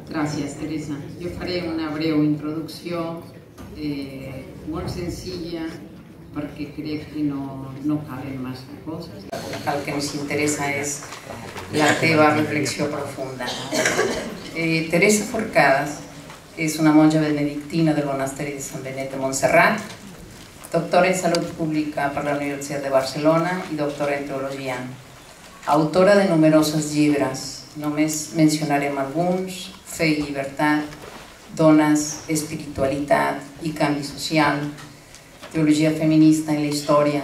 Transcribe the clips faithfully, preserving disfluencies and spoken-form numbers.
Gràcies, Teresa. Jo faré una breu introducció eh, molt senzilla perquè crec que no, no calen massa coses. El que ens interessa és la teva reflexió profunda. Eh, Teresa Forcades és una monja benedictina del Monestir de Sant Benet de Montserrat, doctora en Salut Pública per la Universitat de Barcelona i doctora en Teologia. Autora de numerosos llibres, només mencionarem alguns: Fe i llibertat, Dones, espiritualitat i canvi social, Teologia feminista en la història.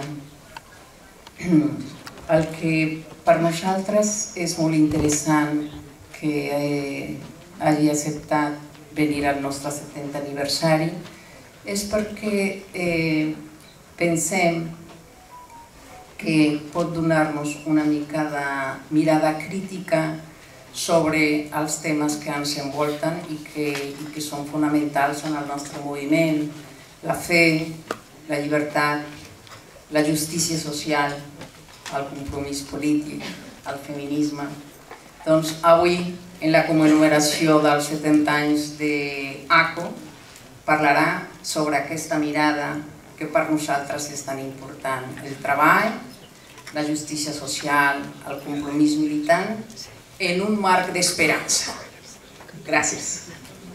El que per nosaltres és molt interessant que eh, hagi acceptat venir al nostre setantè aniversari és perquè eh, pensem que pot donar-nos una mica de mirada crítica sobre els temes que ens envolten i que, i que són fonamentals en el nostre moviment: la fe, la llibertat, la justícia social, el compromís polític, el feminisme. Doncs avui, en la commemoració dels setanta anys d'ACO, parlarà sobre aquesta mirada que per nosaltres és tan important: el treball, la justícia social, el compromís militant, en un marc d'esperança. Gràcies.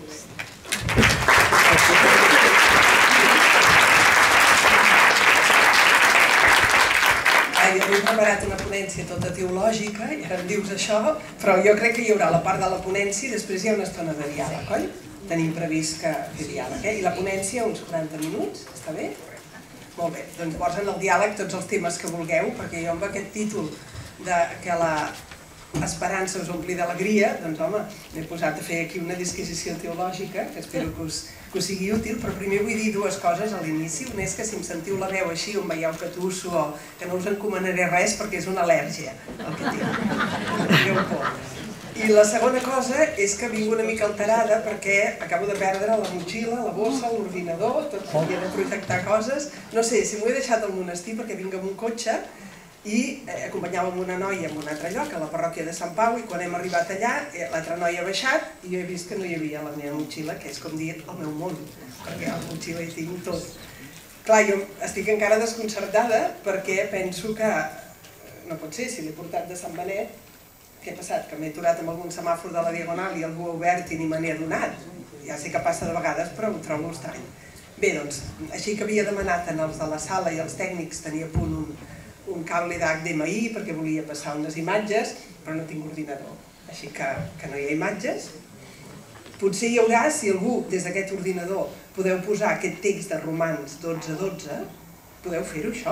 Jo m'he preparat una ponència tota teològica i ara em dius això, però jo crec que hi haurà la part de la ponència i després hi ha una estona de diàleg, oi? Tenim previst que fer diàleg, eh? I la ponència uns quaranta minuts, està bé? Molt bé, doncs llavors en el diàleg tots els temes que vulgueu, perquè jo amb aquest títol de que la esperança us ompli d'alegria, doncs home, m'he posat a fer aquí una disquisició teològica, que espero que us, que us sigui útil, però primer vull dir dues coses a l'inici. Una és que si em sentiu la veu així o em veieu que tusso o que no us encomanaré res perquè és una al·lèrgia el que tinc. I la segona cosa és que vinc una mica alterada perquè acabo de perdre la motxilla, la bossa, l'ordinador, tot s'havia de projectar coses. No sé, si m'ho he deixat al monestir perquè vinc amb un cotxe i acompanyàvem una noia en un altre lloc, a la parròquia de Sant Pau, i quan hem arribat allà, l'altra noia ha baixat i jo he vist que no hi havia la meva motxilla, que és com dir el meu món, perquè a la motxilla hi tinc tot. Clar, jo estic encara desconcertada perquè penso que no pot ser, si l'he portat de Sant Benet, què ha passat? Que m'he aturat amb algun semàfor de la Diagonal i algú ha obert i ni me n'he adonat. Ja sé que passa de vegades, però ho trobo estrany. Bé, doncs, així que havia demanat en els de la sala i els tècnics tenir a punt un un cable d'H D M I perquè volia passar unes imatges, però no tinc ordinador, així que, que no hi ha imatges. Potser hi haurà, si algú des d'aquest ordinador podeu posar aquest text de Romans dotze dotze, podeu fer-ho això?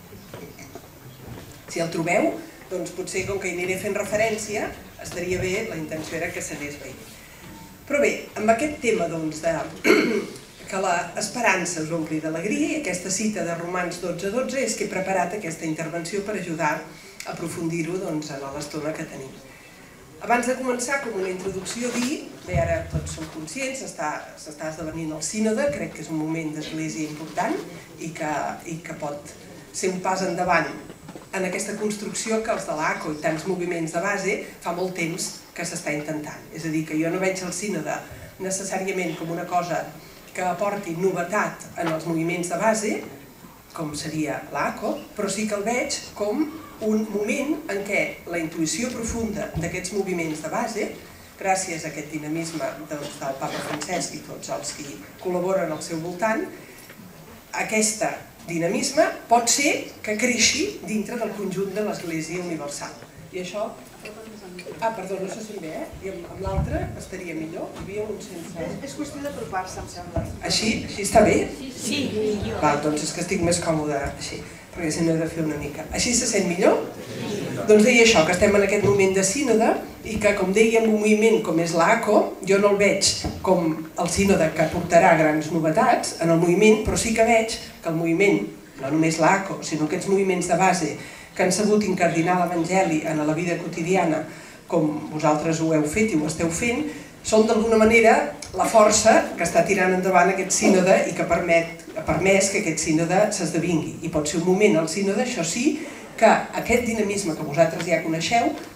Si el trobeu, doncs potser com que hi aniré fent referència, estaria bé, la intenció era que s'anés veient. Però bé, amb aquest tema doncs de que l'esperança us ompli d'alegria i aquesta cita de Romans dotze dotze és que he preparat aquesta intervenció per ajudar a aprofundir-ho en l'estona que tenim. Abans de començar, com una introducció, dir, bé, ara tots som conscients, s'està esdevenint el sínode, crec que és un moment d'església important i que pot ser un pas endavant en aquesta construcció que els de l'ACO i tants moviments de base fa molt temps que s'està intentant. És a dir, que jo no veig el sínode necessàriament com una cosa que aporti novetat en els moviments de base, com seria l'ACO, però sí que el veig com un moment en què la intuïció profunda d'aquests moviments de base, gràcies a aquest dinamisme del Papa Francesc i tots els que col·laboren al seu voltant, aquest dinamisme pot ser que creixi dintre del conjunt de l'Església Universal. I això... Ah, perdó, no se sent bé, eh? I amb l'altre estaria millor? Hi havia un sense... És qüestió d'apropar-se, em sembla. Així? Així està bé? Sí, millor. Va, doncs és que estic més còmode així, perquè si no he de fer una mica. Així se sent millor? Doncs deia això, que estem en aquest moment de sínode i que, com dèiem, un moviment com és l'ACO, jo no el veig com el sínode que aportarà grans novetats en el moviment, però sí que veig que el moviment, no només l'ACO, sinó aquests moviments de base que han sabut incardinar l'Evangeli en la vida quotidiana, com vosaltres ho heu fet i ho esteu fent, són d'alguna manera la força que està tirant endavant aquest sínode i que ha permès que aquest sínode s'esdevingui. I pot ser un moment al sínode, això sí, que aquest dinamisme que vosaltres ja coneixeu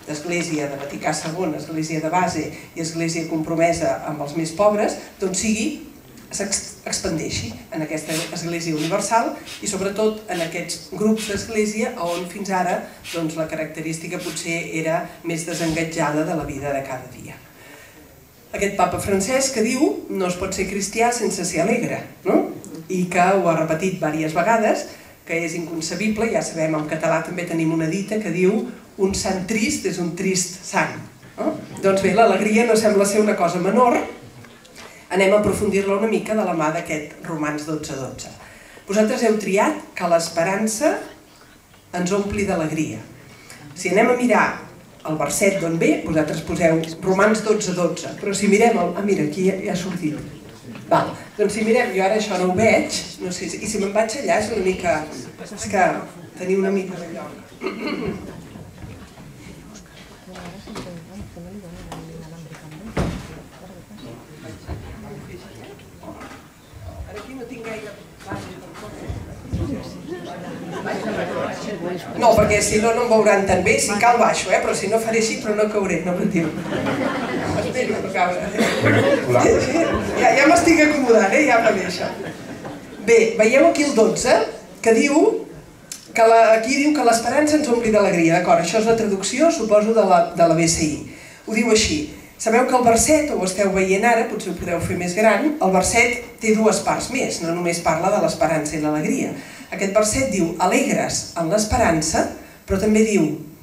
d'església de Vaticà segon, església de base i església compromesa amb els més pobres, doncs sigui, s'expandeixi en aquesta església universal i sobretot en aquests grups d'església on fins ara doncs, la característica potser era més desengatjada de la vida de cada dia. Aquest papa francès que diu no es pot ser cristià sense ser alegre, no? I que ho ha repetit diverses vegades, que és inconcebible, ja sabem, en català també tenim una dita que diu un sant trist és un trist sant. No? Doncs bé, l'alegria no sembla ser una cosa menor. Anem a aprofundir-la una mica de la mà d'aquest Romans dotze dotze. Vosaltres heu triat que l'esperança ens ompli d'alegria. Si anem a mirar el verset d'on ve, vosaltres poseu Romans dotze dotze, però si mirem... El... Ah, mira, aquí ja ha sortit. Val. Doncs si mirem, jo ara això no ho veig, no sé, i si me'n vaig allà és una mica... És que teniu una mica de lloc. No, perquè si no, no em veuran tan bé, si cal baixo, eh? Però si no faré així, però no cauré, no patiu. Espero no caure. Ja, ja m'estic acomodant, eh? Ja va bé això. Bé, veieu aquí el dotze, que diu, que la, aquí diu que l'esperança ens ompli d'alegria, d'acord? Això és la traducció, suposo, de la, de la B C I. Ho diu així. Sabeu que el verset, ho esteu veient ara, potser ho podeu fer més gran, el verset té dues parts més, no només parla de l'esperança i l'alegria. Aquest verset diu alegres en l'esperança, però també diu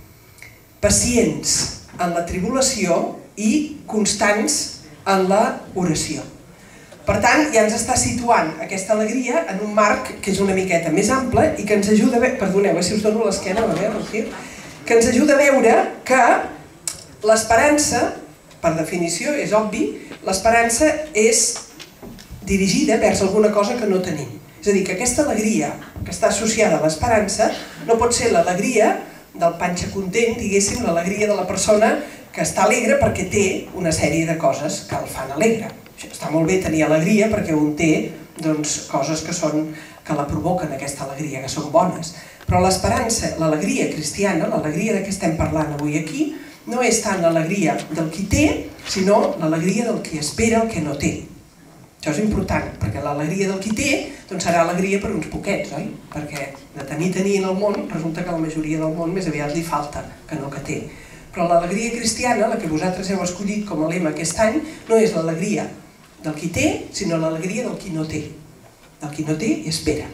pacients en la tribulació i constants en l'oració. Per tant, ja ens està situant aquesta alegria en un marc que és una miqueta més ample i que ens ajuda a veure, perdoneu, si us dono l'esquena, va bé, Rocío? Que ens ajuda a veure que l'esperança, per definició, és obvi, l'esperança és dirigida vers alguna cosa que no tenim. És a dir, que aquesta alegria que està associada a l'esperança no pot ser l'alegria del panxa content, diguéssim, l'alegria de la persona que està alegre perquè té una sèrie de coses que el fan alegre. Està molt bé tenir alegria perquè un té doncs, coses que, són, que la provoquen aquesta alegria, que són bones. Però l'esperança, l'alegria cristiana, l'alegria de què estem parlant avui aquí, no és tant l'alegria del qui té, sinó l'alegria del qui espera el que no té. Això és important, perquè l'alegria del qui té doncs serà alegria per uns poquets, oi? Perquè de tenir tenir en el món, resulta que la majoria del món més aviat li falta que no que té. Però l'alegria cristiana, la que vosaltres heu escollit com a lema aquest any, no és l'alegria del qui té, sinó l'alegria del qui no té. Del qui no té i espera.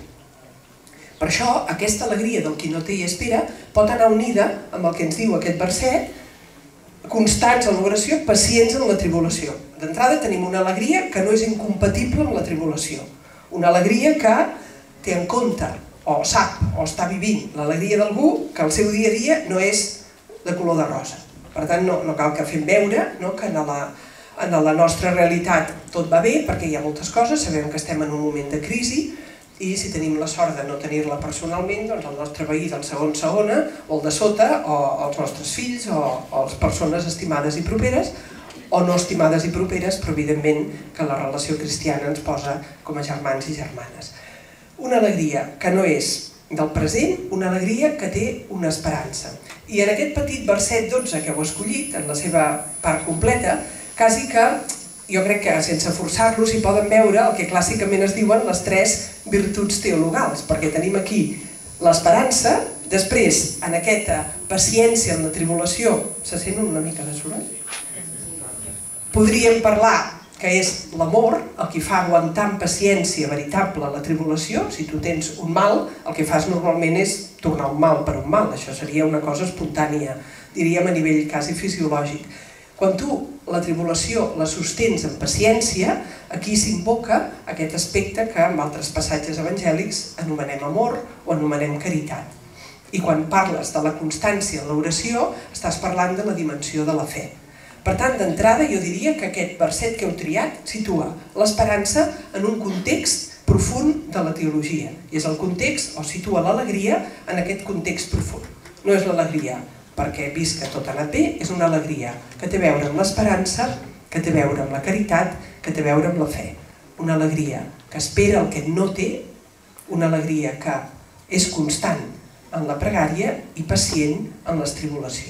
Per això, aquesta alegria del qui no té i espera pot anar unida amb el que ens diu aquest verset, constants en l'oració, pacients en la tribulació. D'entrada tenim una alegria que no és incompatible amb la tribulació. Una alegria que té en compte, o sap, o està vivint l'alegria d'algú que el seu dia a dia no és de color de rosa. Per tant, no, no cal que fem veure no, que en la, en la nostra realitat tot va bé, perquè hi ha moltes coses, sabem que estem en un moment de crisi, i si tenim la sort de no tenir-la personalment, doncs el nostre veí del segon segona, o el de sota, o els nostres fills, o, o les persones estimades i properes, o no estimades i properes, però evidentment que la relació cristiana ens posa com a germans i germanes. Una alegria que no és del present, una alegria que té una esperança. I en aquest petit verset dotze que heu escollit, en la seva part completa, quasi que jo crec que sense forçar-los hi poden veure el que clàssicament es diuen les tres virtuts teologals, perquè tenim aquí l'esperança, després en aquesta paciència en la tribulació, se sent una mica de soroll? Podríem parlar que és l'amor, el que fa aguantar amb paciència veritable la tribulació. Si tu tens un mal, el que fas normalment és tornar un mal per un mal, això seria una cosa espontània, diríem a nivell quasi fisiològic. Quan tu la tribulació la sostens amb paciència, aquí s'invoca aquest aspecte que en altres passatges evangèlics anomenem amor o anomenem caritat. I quan parles de la constància en l'oració, estàs parlant de la dimensió de la fe. Per tant, d'entrada, jo diria que aquest verset que heu triat situa l'esperança en un context profund de la teologia. I és el context, o situa l'alegria en aquest context profund. No és l'alegria perquè vist que tot ha anat bé, és una alegria que té a veure amb l'esperança, que té a veure amb la caritat, que té a veure amb la fe. Una alegria que espera el que no té, una alegria que és constant en la pregària i pacient en les tribulacions.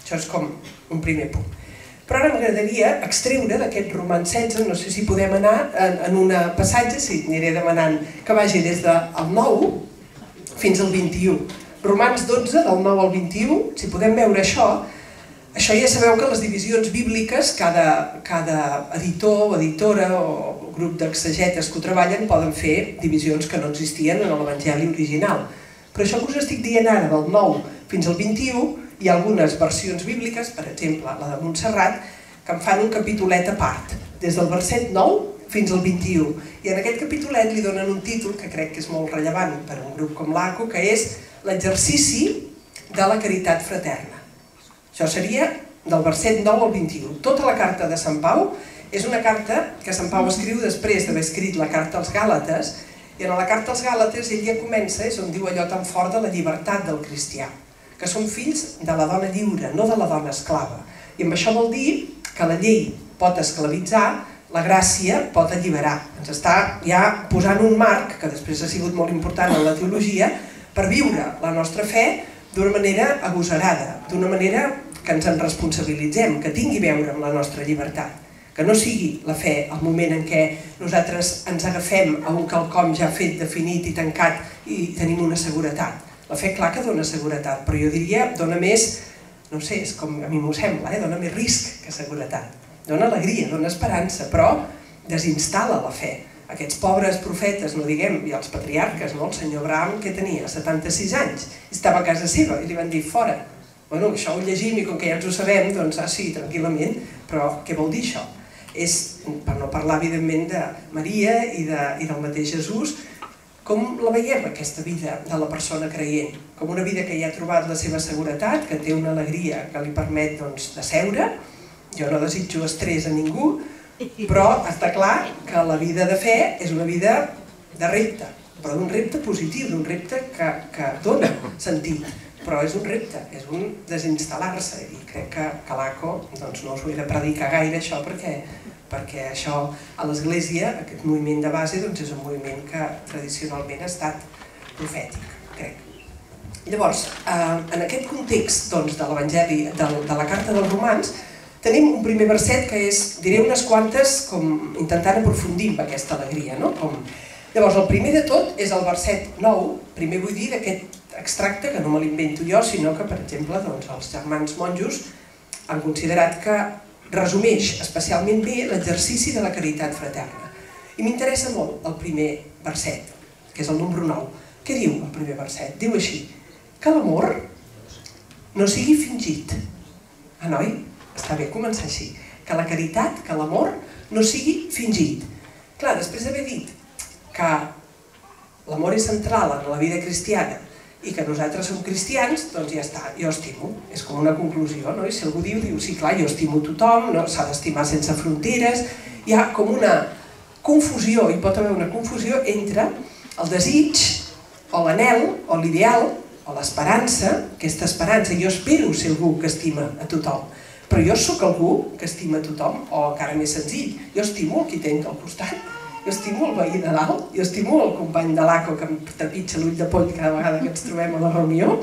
Això és com un primer punt. Però ara m'agradaria extreure d'aquest Romans setze, no sé si podem anar en un passatge, sí, aniré demanant que vagi des del nou fins al vint-i-u. Romans dotze, del nou al vint-i-u, si podem veure això, això ja sabeu que les divisions bíbliques, cada, cada editor o editora o grup d'exegetes que ho treballen poden fer divisions que no existien en l'Evangeli original. Però això que us estic dient ara, del nou fins al vint-i-u, hi ha algunes versions bíbliques, per exemple, la de Montserrat, que en fan un capitolet a part, des del verset nou fins al vint-i-u. I en aquest capitolet li donen un títol que crec que és molt rellevant per a un grup com l'A C O, que és l'exercici de la caritat fraterna. Això seria del verset nou al vint-i-u. Tota la carta de Sant Pau és una carta que Sant Pau escriu després d'haver escrit la carta als Gàlates, i en la carta als Gàlates ell ja comença, és on diu allò tan fort de la llibertat del cristià, que són fills de la dona lliure, no de la dona esclava. I amb això vol dir que la llei pot esclavitzar, la gràcia pot alliberar. Ens està ja posant un marc, que després ha sigut molt important en la teologia, per viure la nostra fe d'una manera agosarada, d'una manera que ens en responsabilitzem, que tingui a veure amb la nostra llibertat. Que no sigui la fe el moment en què nosaltres ens agafem a un quelcom ja fet, definit i tancat i tenim una seguretat. La fe, clar que dona seguretat, però jo diria, dona més, no sé, és com a mi m'ho sembla, eh? Dona més risc que seguretat. Dona alegria, dona esperança, però desinstal·la la fe. Aquests pobres profetes, no diguem, i els patriarques, no? El senyor Abraham, que tenia setanta-sis anys, estava a casa seva i li van dir fora. Bueno, això ho llegim i com que ja ens ho sabem, doncs, ah, sí, tranquil·lament, però què vol dir això? És, per no parlar, evidentment, de Maria i, de, i del mateix Jesús, com la veiem, aquesta vida de la persona creient? Com una vida que ja ha trobat la seva seguretat, que té una alegria que li permet doncs, de seure. Jo no desitjo estrès a ningú, però està clar que la vida de fe és una vida de repte, però d'un repte positiu, d'un repte que, que dona sentit. Però és un repte, és un desinstal·lar-se, i crec que, que l'A C O doncs, no us ho he de predicar gaire, això, perquè, perquè això a l'Església, aquest moviment de base, doncs, és un moviment que tradicionalment ha estat profètic, crec. Llavors, eh, en aquest context doncs, de l'Evangeli, de, de la carta dels Romans, tenim un primer verset que és, diré unes quantes, com intentant aprofundir en aquesta alegria, no? Com... Llavors, el primer de tot és el verset nou, primer vull dir d'aquest extracte, que no me l'invento jo, sinó que, per exemple, doncs, els germans monjos han considerat que resumeix especialment bé l'exercici de la caritat fraterna. I m'interessa molt el primer verset, que és el número nou. Què diu el primer verset? Diu així, que l'amor no sigui fingit. Ah, noi? Està bé començar així. Que la caritat, que l'amor no sigui fingit. Clar, després d'haver dit que l'amor és central en la vida cristiana i que nosaltres som cristians, doncs ja està, jo estimo. És com una conclusió, no? I si algú diu, diu, sí, clar, jo estimo tothom, no? S'ha d'estimar sense fronteres. Hi ha com una confusió, hi pot haver una confusió entre el desig, o l'anhel, o l'ideal, o l'esperança, aquesta esperança. Jo espero ser algú que estima a tothom. Però jo sóc algú que estima a tothom, o encara més senzill, jo estimo el qui tenc al costat. Jo estimo el veí de dalt, jo estimo el company de l'A C O que em trepitja l'ull de poll cada vegada que ens trobem a la reunió.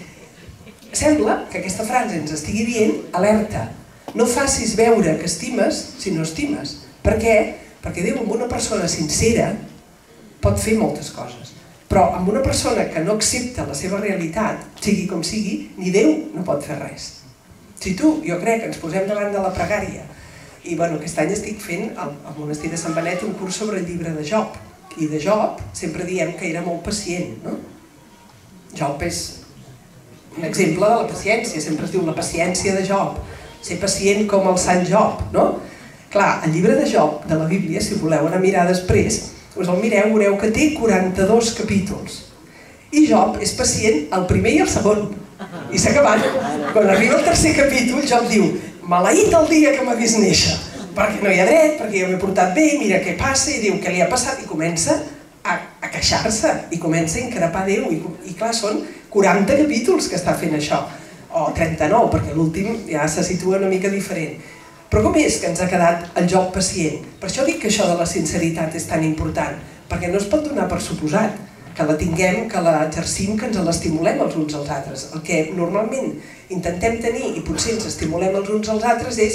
Sembla que aquesta frase ens estigui dient, alerta, no facis veure que estimes si no estimes. Per què? Perquè Déu amb una persona sincera pot fer moltes coses, però amb una persona que no accepta la seva realitat, sigui com sigui, ni Déu no pot fer res. Si tu, jo crec, ens posem davant de la pregària, i bueno, aquest any estic fent al monestir de Sant Benet un curs sobre el llibre de Job. I de Job sempre diem que era molt pacient, no? Job és un exemple de la paciència, sempre es diu la paciència de Job, ser pacient com el sant Job, no? Clar, el llibre de Job de la Bíblia, si voleu anar a mirar després, us el mireu, veureu que té quaranta-dos capítols. I Job és pacient el primer i el segon. I s'ha acabat. Quan arriba el tercer capítol, Job diu, maleït el dia que m'ha vist néixer, perquè no hi ha dret, perquè jo m'he portat bé, mira què passa, i diu què li ha passat, i comença a, a queixar-se, i comença a increpar Déu, i, i clar, són quaranta capítols que està fent això, o trenta-nou, perquè l'últim ja se situa una mica diferent. Però com és que ens ha quedat el Job pacient? Per això dic que això de la sinceritat és tan important, perquè no es pot donar per suposat. que la tinguem, que l'exercim, que ens l'estimulem els uns als altres. El que normalment intentem tenir, i potser ens estimulem els uns als altres, és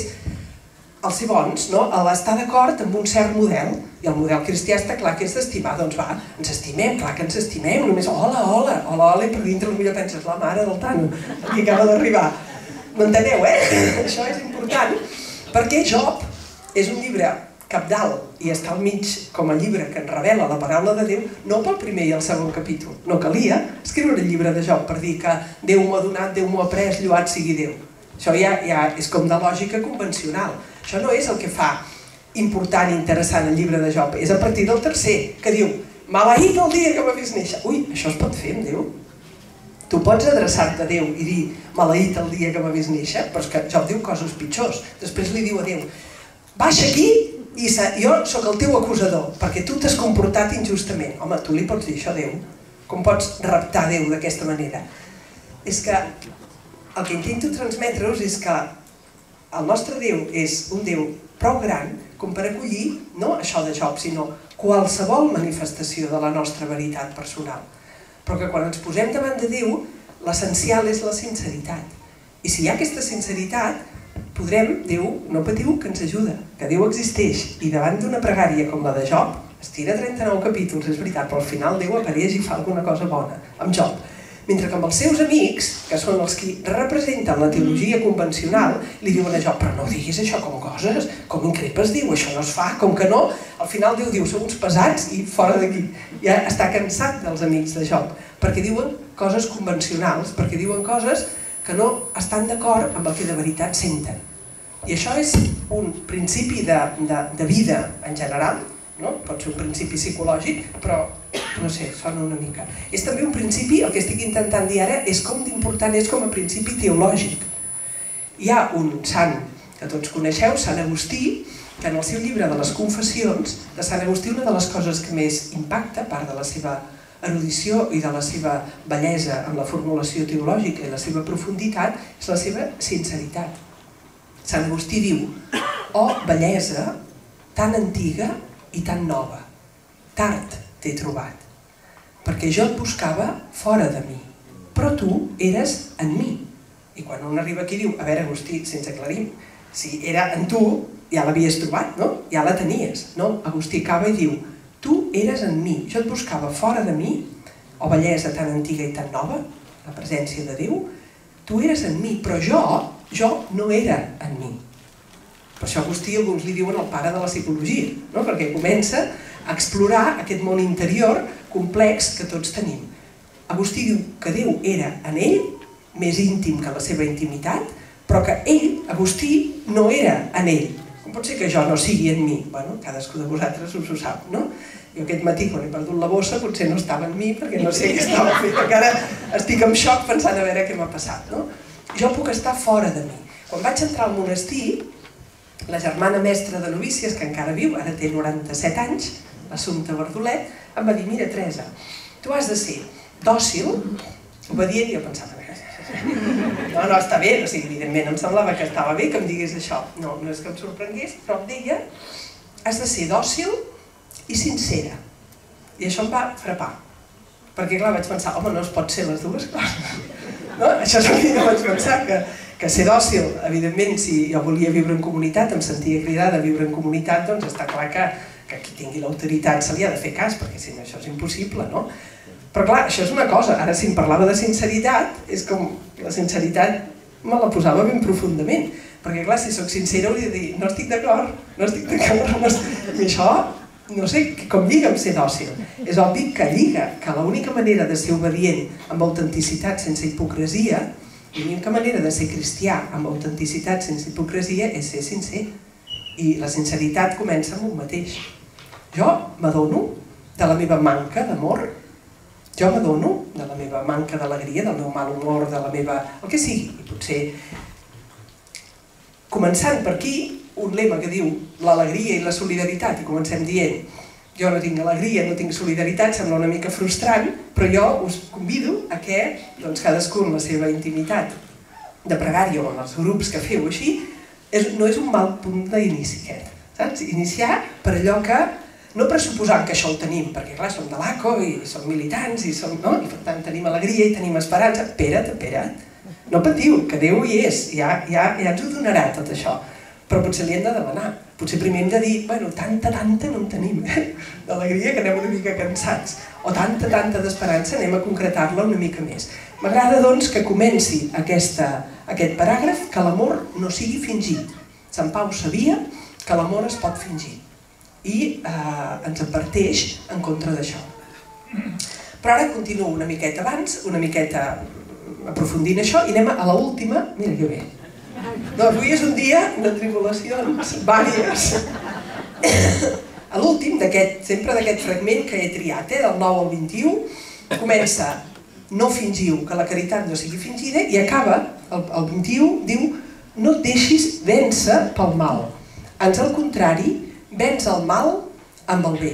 el ser bons, no? L'estar d'acord amb un cert model, i el model cristià està clar que és d'estimar, doncs va, ens estimem, clar que ens estimem, només hola, hola, hola, hola, i per dintre potser penses, la mare del Tano, que acaba d'arribar. M'enteneu, eh? Això és important, perquè Job és un llibre cabdal i està al mig com a llibre que ens revela la paraula de Déu, no pel primer i el segon capítol. No calia escriure el llibre de Job per dir que Déu m'ho ha donat, Déu m'ho ha pres, lloat sigui Déu. Això ja, ja és com de lògica convencional. Això no és el que fa important i interessant el llibre de Job. És a partir del tercer, que diu maleït el dia que m'ha vist néixer. Ui, això es pot fer amb Déu? Tu pots adreçar-te a Déu i dir maleït el dia que m'ha vist néixer, però és que Job diu coses pitjors. Després li diu a Déu, baixa aquí i jo sóc el teu acusador, perquè tu t'has comportat injustament. Home, tu li pots dir això a Déu? Com pots reptar Déu d'aquesta manera? És que el que intento transmetre-us és que el nostre Déu és un Déu prou gran com per acollir, no això de Job, sinó qualsevol manifestació de la nostra veritat personal. Però que quan ens posem davant de Déu, l'essencial és la sinceritat. I si hi ha aquesta sinceritat, podrem, Déu, no patiu, que ens ajuda, que Déu existeix. I davant d'una pregària com la de Job, es tira trenta-nou capítols, és veritat, però al final Déu apareix i fa alguna cosa bona, amb Job. Mentre que amb els seus amics, que són els que representen la teologia convencional, li diuen a Job, però no diguis això com coses, com increpes, diu, això no es fa, com que no. Al final Déu diu, som uns pesats i fora d'aquí. Ja està cansat dels amics de Job, perquè diuen coses convencionals, perquè diuen coses que no estan d'acord amb el que de veritat senten. I això és un principi de, de, de vida en general, no? Pot ser un principi psicològic, però no sé, sona una mica. És també un principi, el que estic intentant dir ara, és com d'important és com a principi teològic. Hi ha un sant que tots coneixeu, Sant Agustí, que en el seu llibre de les Confessions, de Sant Agustí una de les coses que més impacta, a part de la seva erudició i de la seva bellesa en la formulació teològica i la seva profunditat, és la seva sinceritat. Sant Agustí diu, oh, bellesa tan antiga i tan nova, tard t'he trobat, perquè jo et buscava fora de mi, però tu eres en mi. I quan un arriba aquí diu, a veure Agustí, sense aclarim, si era en tu, ja l'havies trobat, no? Ja la tenies, no? Agustí acaba i diu, tu eres en mi, jo et buscava fora de mi, o bellesa tan antiga i tan nova, la presència de Déu, tu eres en mi, però jo, jo no era en mi. Per això Agustí alguns li diuen el pare de la psicologia, no? Perquè comença a explorar aquest món interior complex que tots tenim. Agustí diu que Déu era en ell, més íntim que la seva intimitat, però que ell, Agustí, no era en ell. Com pot ser que jo no sigui en mi? Bueno, cadascú de vosaltres us ho sap, no? Jo aquest matí, quan he perdut la bossa, potser no estava en mi, perquè no sé què estava fent, encara estic en xoc pensant a veure què m'ha passat, no? Jo puc estar fora de mi. Quan vaig entrar al monestir, la germana mestra de novícies, que encara viu, ara té noranta-set anys, l'Assumpta Bardolet, em va dir, mira Teresa, tu has de ser dòcil, obedient, i jo pensava, no, no, està bé, o sigui, evidentment em semblava que estava bé que em digués això, no, no és que em sorprengués, però em deia, has de ser dòcil i sincera, i això em va frapar, perquè clar, vaig pensar, home, no es pot ser les dues coses, no? Això és el que jo vaig pensar, que, que ser dòcil, evidentment, si jo volia viure en comunitat, em sentia cridada a viure en comunitat, doncs està clar que, que qui tingui l'autoritat se li ha de fer cas, perquè si no això és impossible, no? Però clar, això és una cosa, ara si em parlava de sinceritat, és com la sinceritat me la posava ben profundament, perquè clar, si sóc sincera hauria de dir, no estic d'acord, no estic d'acord, no estic... i això, no sé com lliga amb ser dòcil. És obvi que lliga, que l'única manera de ser obedient amb autenticitat sense hipocresia, l'única manera de ser cristià amb autenticitat sense hipocresia és ser sincer. I la sinceritat comença amb un mateix. Jo m'adono de la meva manca d'amor, jo m'adono de la meva manca d'alegria, del meu mal humor, de la meva... el que sigui. I potser, començant per aquí, un lema que diu l'alegria i la solidaritat, i comencem dient jo no tinc alegria, no tinc solidaritat, sembla una mica frustrant, però jo us convido a que doncs, cadascú en la seva intimitat de pregària o en els grups que feu així, és, no és un mal punt d'inici aquest, saps? Iniciar per allò que no pressuposant que això ho tenim, perquè clar, som de l'A C O i som militants i, som, no? I per tant tenim alegria i tenim esperança. Espera't, espera't, no patiu, que Déu hi és, ja, ja, ja ens ho donarà tot això, però potser li hem de demanar, potser primer hem de dir, bueno, tanta, tanta no en tenim, eh? D'alegria que anem una mica cansats, o tanta, tanta d'esperança, anem a concretar-la una mica més. M'agrada doncs que comenci aquesta, aquest paràgraf, que l'amor no sigui fingit. Sant Pau sabia que l'amor es pot fingir i eh, ens adverteix en contra d'això. Però ara continuo una miqueta abans, una miqueta aprofundint això, i anem a l'última, mira que bé. No, avui és un dia de tribulacions vàries. A l'últim, sempre d'aquest fragment que he triat, eh, del nou al vint-i-u, comença no fingiu que la caritat no sigui fingida i acaba, el, el vint-i-u, diu no et deixis vèncer pel mal. Ans al contrari, venç el mal amb el bé.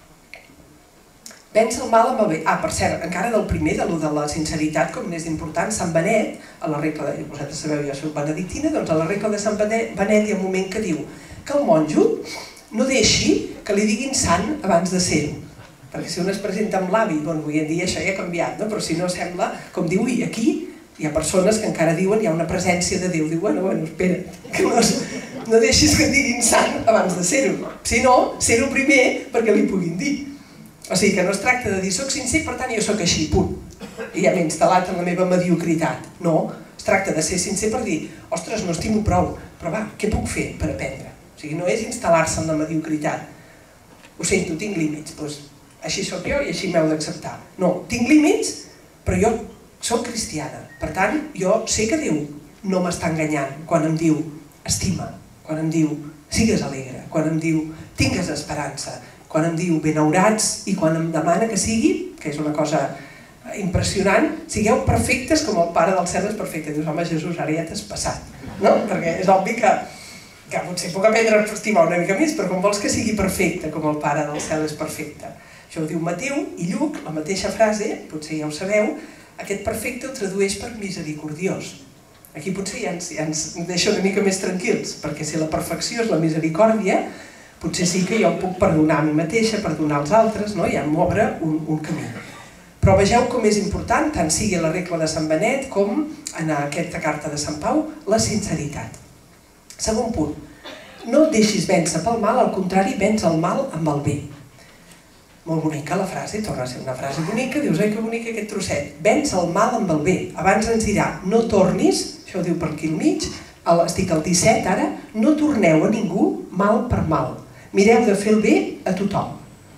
Venç el mal amb el bé. Ah, per cert, encara del primer, de lo de la sinceritat, com n'és important, Sant Benet, a la regla de... vosaltres sabeu, jo soc benedictina, doncs a la regla de Sant Benet hi ha un moment que diu que el monjo no deixi que li diguin sant abans de ser-ho. Perquè si un es presenta amb l'avi, bon, avui en dia això ja ha canviat, no? Però si no sembla, com diu, i aquí hi ha persones que encara diuen, hi ha una presència de Déu, diu, bueno, bueno, espera, que no, no deixis que et diguin sant abans de ser-ho. Si no, ser-ho primer perquè li puguin dir. O sigui que no es tracta de dir, soc sincer, per tant jo soc així, punt. I ja m'he instal·lat en la meva mediocritat. No, es tracta de ser sincer per dir, ostres, no estimo prou, però va, què puc fer per aprendre? O sigui, no és instal·lar-se en la mediocritat. Ho sento, tinc límits, doncs així sóc jo i així m'heu d'acceptar. No, tinc límits, però jo soc cristiana. Per tant, jo sé que Déu no m'està enganyant quan em diu estima, quan em diu sigues alegre, quan em diu tingues esperança, quan em diu benaurats i quan em demana que sigui, que és una cosa impressionant, sigueu perfectes com el Pare del Cel és perfecte. Dius, home, Jesús, ara ja t'has passat, no? Perquè és obvi que, que potser puc aprendre a estimar una mica més, però com vols que sigui perfecte com el Pare del Cel és perfecte. Això ho diu Mateu i Lluc, la mateixa frase, potser ja ho sabeu, aquest perfecte ho tradueix per misericordiós. Aquí potser ja ens, ja ens deixa una mica més tranquils, perquè si la perfecció és la misericòrdia, potser sí que jo puc perdonar a mi mateixa, perdonar als altres, no? Ja m'obre un, un camí. Però vegeu com és important, tant sigui la regla de Sant Benet com en aquesta carta de Sant Pau, la sinceritat. Segon punt, no et deixis vèncer pel mal, al contrari, venç el mal amb el bé. Molt bonica la frase, torna a ser una frase bonica, dius, oi que bonica aquest trosset. Venç el mal amb el bé. Abans ens dirà, no tornis, això ho diu per aquí al mig, estic al disset ara, no torneu a ningú mal per mal. Mireu de fer el bé a tothom.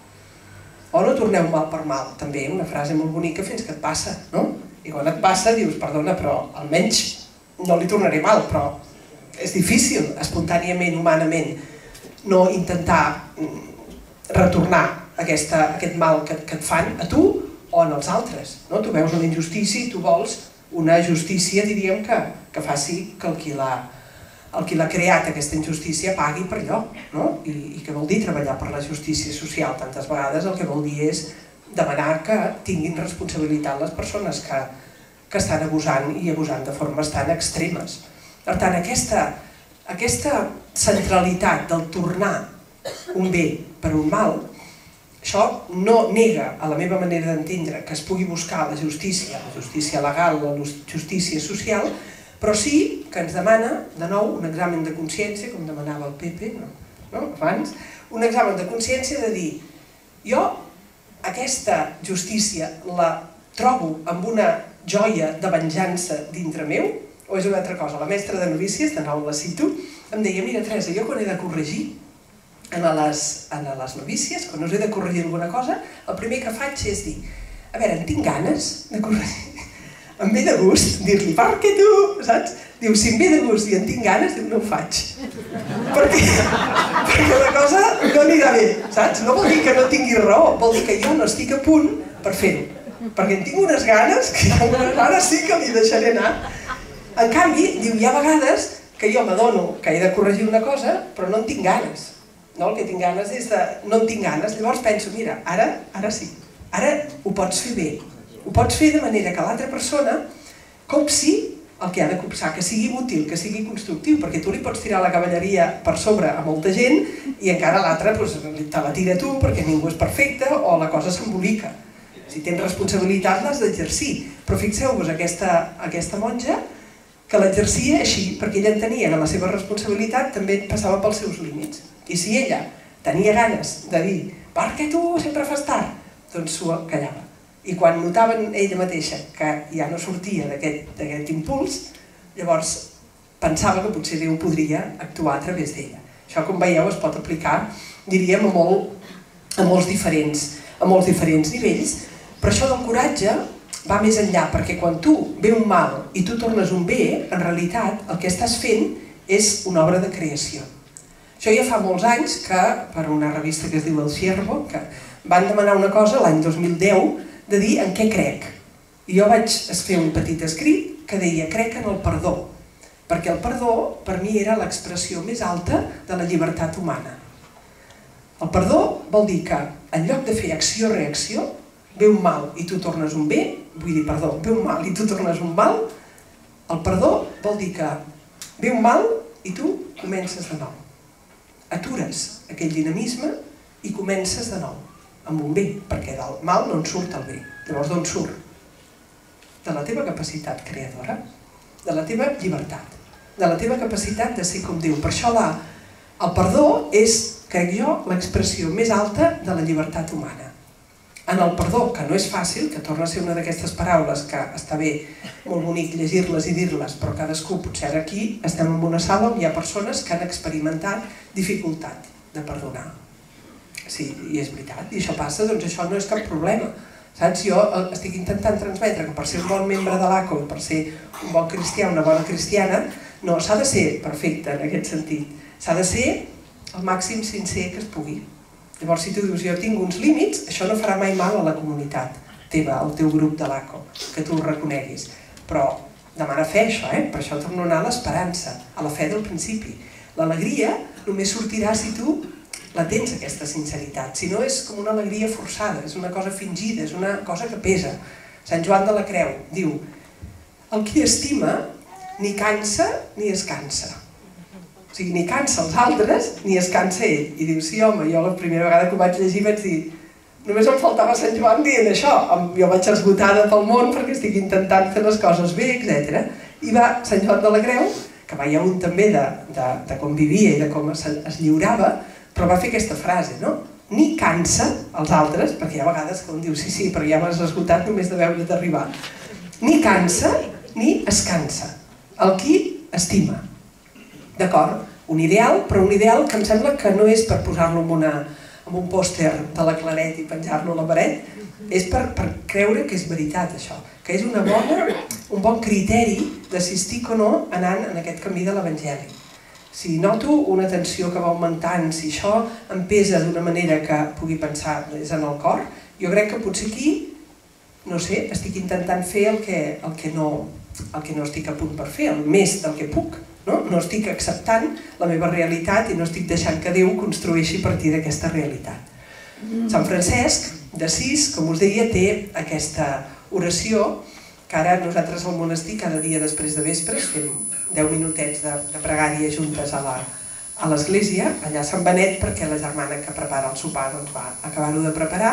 O no torneu mal per mal, també una frase molt bonica fins que et passa, no? I quan et passa dius, perdona, però almenys no li tornaré mal, però és difícil, espontàniament, humanament, no intentar retornar aquesta, aquest mal que, que et fan a tu o en els altres. No? Tu veus una injustícia i tu vols una justícia, diríem, que, que faci que el qui l'ha el qui l'ha creat aquesta injustícia pagui per allò, no? I, i què vol dir treballar per la justícia social? Tantes vegades el que vol dir és demanar que tinguin responsabilitat les persones que, que estan abusant i abusant de formes tan extremes. Per tant, aquesta, aquesta centralitat del tornar un bé per un mal, això no nega a la meva manera d'entendre que es pugui buscar la justícia, la justícia legal, la justícia social, però sí que ens demana, de nou, un examen de consciència, com demanava el Pepe, no? No? Abans, un examen de consciència de dir, jo aquesta justícia la trobo amb una joia de venjança dintre meu, o és una altra cosa? La mestra de novícies, de nou la cito, em deia, mira Teresa, jo quan he de corregir en les, en les novícies, quan us he de corregir alguna cosa, el primer que faig és dir, a veure, en tinc ganes de corregir? Em ve de gust dir-li, per què tu? Saps? Diu, si em ve de gust i en tinc ganes, diu, no ho faig. Perquè, perquè la cosa no anirà bé, saps? No vol dir que no tingui raó, vol dir que jo no estic a punt per fer-ho. Perquè en tinc unes ganes, que ara sí que li deixaré anar. En canvi, diu, hi ha vegades que jo m'adono que he de corregir una cosa, però no en tinc ganes. No? El que tinc ganes és de... no en tinc ganes. Llavors penso, mira, ara, ara sí. Ara ho pots fer bé. Ho pots fer de manera que l'altra persona copsi el que ha de copsar, que sigui útil, que sigui constructiu, perquè tu li pots tirar la cavalleria per sobre a molta gent i encara l'altra te la tira tu perquè ningú és perfecte o la cosa s'embolica. Si tens responsabilitat l'has d'exercir, però fixeu-vos aquesta, aquesta monja que l'exercia així, perquè ella entenia que la seva responsabilitat també passava pels seus límits. I si ella tenia ganes de dir «Per què tu sempre fas tard?», doncs s'ho callava. I quan notaven ella mateixa que ja no sortia d'aquest impuls, llavors pensava que potser Déu podria actuar a través d'ella. Això, com veieu, es pot aplicar, diríem, a, molt, a, molts diferents, a molts diferents nivells, però això del coratge va més enllà, perquè quan tu ve un mal i tu tornes un bé, en realitat el que estàs fent és una obra de creació. Això ja fa molts anys que, per una revista que es diu El Ciervo, que van demanar una cosa l'any dos mil deu, de dir en què crec. I jo vaig fer un petit escrit que deia crec en el perdó, perquè el perdó per mi era l'expressió més alta de la llibertat humana. El perdó vol dir que en lloc de fer acció-reacció, ve un mal i tu tornes un bé, vull dir, perdó, ve un mal i tu tornes un mal, el perdó vol dir que ve un mal i tu comences de nou. Atures aquell dinamisme i comences de nou, amb un bé, perquè del mal no en surt el bé. Llavors d'on surt? De la teva capacitat creadora, de la teva llibertat, de la teva capacitat de ser com Déu. Per això la, el perdó és, crec jo, l'expressió més alta de la llibertat humana. En el perdó, que no és fàcil, que torna a ser una d'aquestes paraules que està bé, molt bonic llegir-les i dir-les, però cadascú, potser ara aquí estem en una sala on hi ha persones que han experimentat dificultat de perdonar. Sí, i és veritat, i això passa, doncs això no és cap problema. Saps? Jo estic intentant transmetre que per ser un bon membre de l'A C O i per ser un bon cristià, una bona cristiana, no s'ha de ser perfecte en aquest sentit. S'ha de ser el màxim sincer que es pugui. Llavors, si tu dius, jo tinc uns límits, això no farà mai mal a la comunitat teva, al teu grup de l'A C O, que tu ho reconeguis. Però demana fe, això, eh? Per això torno a anar a l'esperança, a la fe del principi. L'alegria només sortirà si tu la tens, aquesta sinceritat. Si no, és com una alegria forçada, és una cosa fingida, és una cosa que pesa. Sant Joan de la Creu diu el qui estima ni cansa ni es cansa. O sigui, ni cansa els altres ni es cansa ell. I diu, sí home, jo la primera vegada que ho vaig llegir vaig dir només em faltava Sant Joan dient això. Jo vaig esgotada pel món perquè estic intentant fer les coses bé, etcètera. I va Sant Joan de la Creu, que va hi ha un també de, de, de com vivia i de com es, es lliurava, però va fer aquesta frase, no? Ni cansa els altres, perquè hi ha vegades que un diu sí, sí, però ja m'has esgotat només de veure d'arribar. Ni cansa, ni es cansa. El qui estima. D'acord? Un ideal, però un ideal que em sembla que no és per posar-lo en, una, en un pòster de la Claret i penjar-lo a la paret, és per, per creure que és veritat això, que és una bona, un bon criteri de si estic o no anant en aquest camí de l'Evangeli. Si noto una tensió que va augmentant, si això em pesa d'una manera que pugui pensar és en el cor, jo crec que potser aquí, no sé, estic intentant fer el que, el que, no, el que no estic a punt per fer, el més del que puc. No? No estic acceptant la meva realitat i no estic deixant que Déu construeixi a partir d'aquesta realitat. Sant Francesc d'Assís, com us deia, té aquesta oració que ara nosaltres al monestir cada dia després de vespres fem deu minutets de, de pregària juntes a l'església, allà a Sant Benet, perquè la germana que prepara el sopar doncs, va acabar-ho de preparar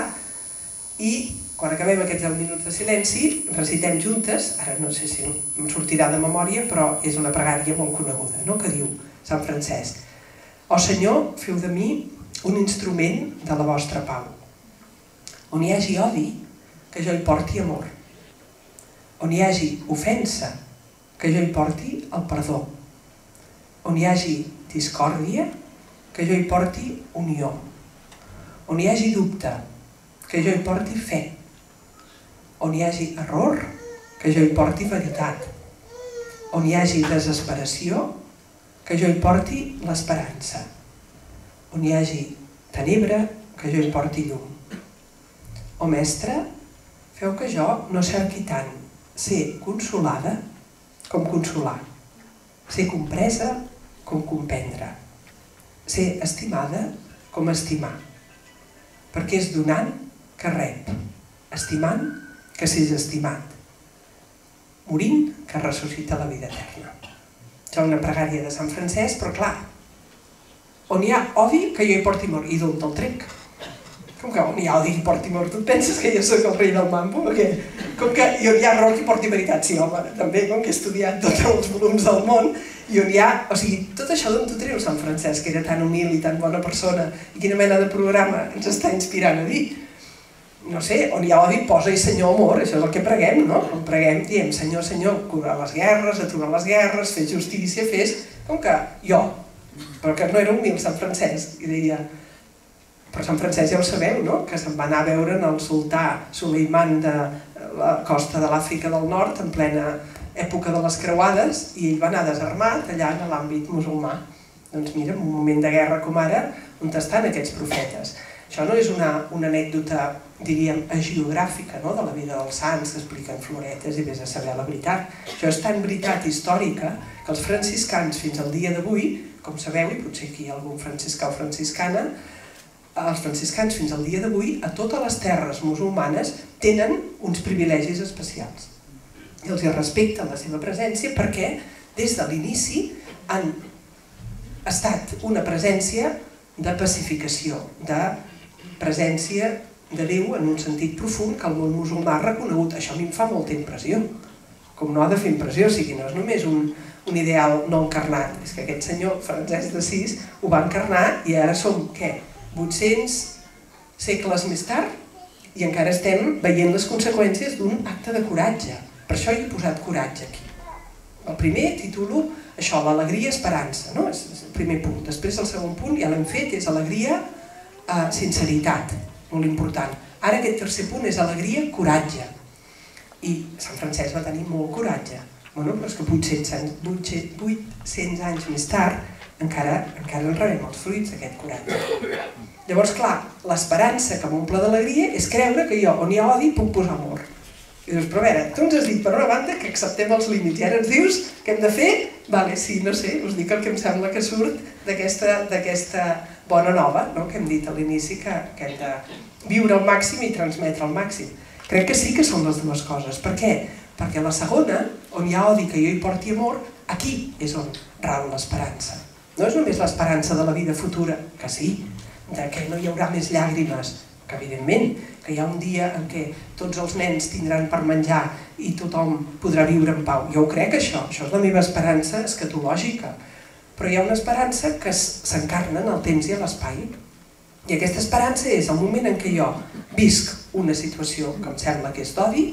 i quan acabem aquests deu minuts de silenci recitem juntes, ara no sé si em sortirà de memòria, però és una pregària molt coneguda, no? Que diu Sant Francesc: «Ó Senyor, feu de mi un instrument de la vostra pau. On hi hagi odi, que jo hi porti amor. On hi hagi ofensa, que jo hi porti el perdó. On hi hagi discòrdia, que jo hi porti unió. On hi hagi dubte, que jo hi porti fe. On hi hagi error, que jo hi porti veritat. On hi hagi desesperació, que jo hi porti l'esperança. On hi hagi tenebra, que jo hi porti llum. Ó Mestre, feu que jo no cerqui tant ser consolada com consolar, ser compresa com comprendre, ser estimada com estimar, perquè és donant que rep, estimant que s'és estimat. morint que ressuscita la vida eterna. Això és una pregària de Sant Francesc, però clar, on hi ha odi, que jo hi porti amor, i d'on te'l trec? Com que on hi ha odi i porti amor? Tu et penses que jo sóc el rei del mambo? O què? Com que on hi ha error i porti veritat? Sí, home, també, com que he estudiat tots els volums del món, i on hi ha... O sigui, tot això d'on tu treus Sant Francesc, que era tan humil i tan bona persona, i quina mena de programa ens està inspirant a dir? No sé, on hi ha odi, posa-hi Senyor amor, això és el que preguem, no? On preguem, diem, Senyor, Senyor, curar les guerres, aturar les guerres, fes justícia, fes... Com que jo, però que no era humil Sant Francesc, i deia... Però Sant Francesc ja ho sabeu, no? Que se'n va anar a veure en el sultà Suleiman de la costa de l'Àfrica del Nord, en plena època de les creuades, i ell va anar desarmat allà en l'àmbit musulmà. Doncs mira, en un moment de guerra com ara, on estan aquests profetes? Això no és una, una anècdota, diríem, hagiogràfica, no? De la vida dels sants, que expliquen floretes i vés a saber la veritat. Això és tan veritat històrica que els franciscans fins al dia d'avui, com sabeu, i potser aquí hi ha algun franciscà o franciscana, els franciscans fins al dia d'avui a totes les terres musulmanes tenen uns privilegis especials. I els respecten la seva presència perquè des de l'inici han estat una presència de pacificació, de presència de Déu en un sentit profund que el món musulmà ha reconegut. Això a mi em fa molta impressió, com no ha de fer impressió, o sigui, no és només un, un ideal no encarnat, és que aquest senyor Francesc d'Assís ho va encarnar i ara som, què? vuit-cents segles més tard i encara estem veient les conseqüències d'un acte de coratge. Per això hi he posat coratge aquí. El primer titulo això, l'alegria esperança, no? És el primer punt. Després el segon punt, ja l'hem fet, és alegria, eh, sinceritat, molt important. Ara aquest tercer punt és alegria, coratge. I Sant Francesc va tenir molt coratge. Bueno, però és que vuit-cents anys més tard encara, encara en rebem els fruits d'aquest coratge. Llavors, clar, l'esperança que m'omple d'alegria és creure que jo, on hi ha odi, puc posar amor. I dius, però a veure, tu ens has dit per una banda que acceptem els límits i ara ens dius què hem de fer? Vale, sí, no sé, us dic el que em sembla que surt d'aquesta bona nova, no? Que hem dit a l'inici que, que hem de viure al màxim i transmetre al màxim. Crec que sí que són les dues coses. Per què? Perquè la segona, on hi ha odi que jo hi porti amor, aquí és on rau l'esperança. No és només l'esperança de la vida futura, que sí, de que no hi haurà més llàgrimes, que evidentment, que hi ha un dia en què tots els nens tindran per menjar i tothom podrà viure en pau. Jo ho crec, això, això és la meva esperança escatològica. Però hi ha una esperança que s'encarna en el temps i a l'espai. I aquesta esperança és el moment en què jo visc una situació que em sembla que és d'odi,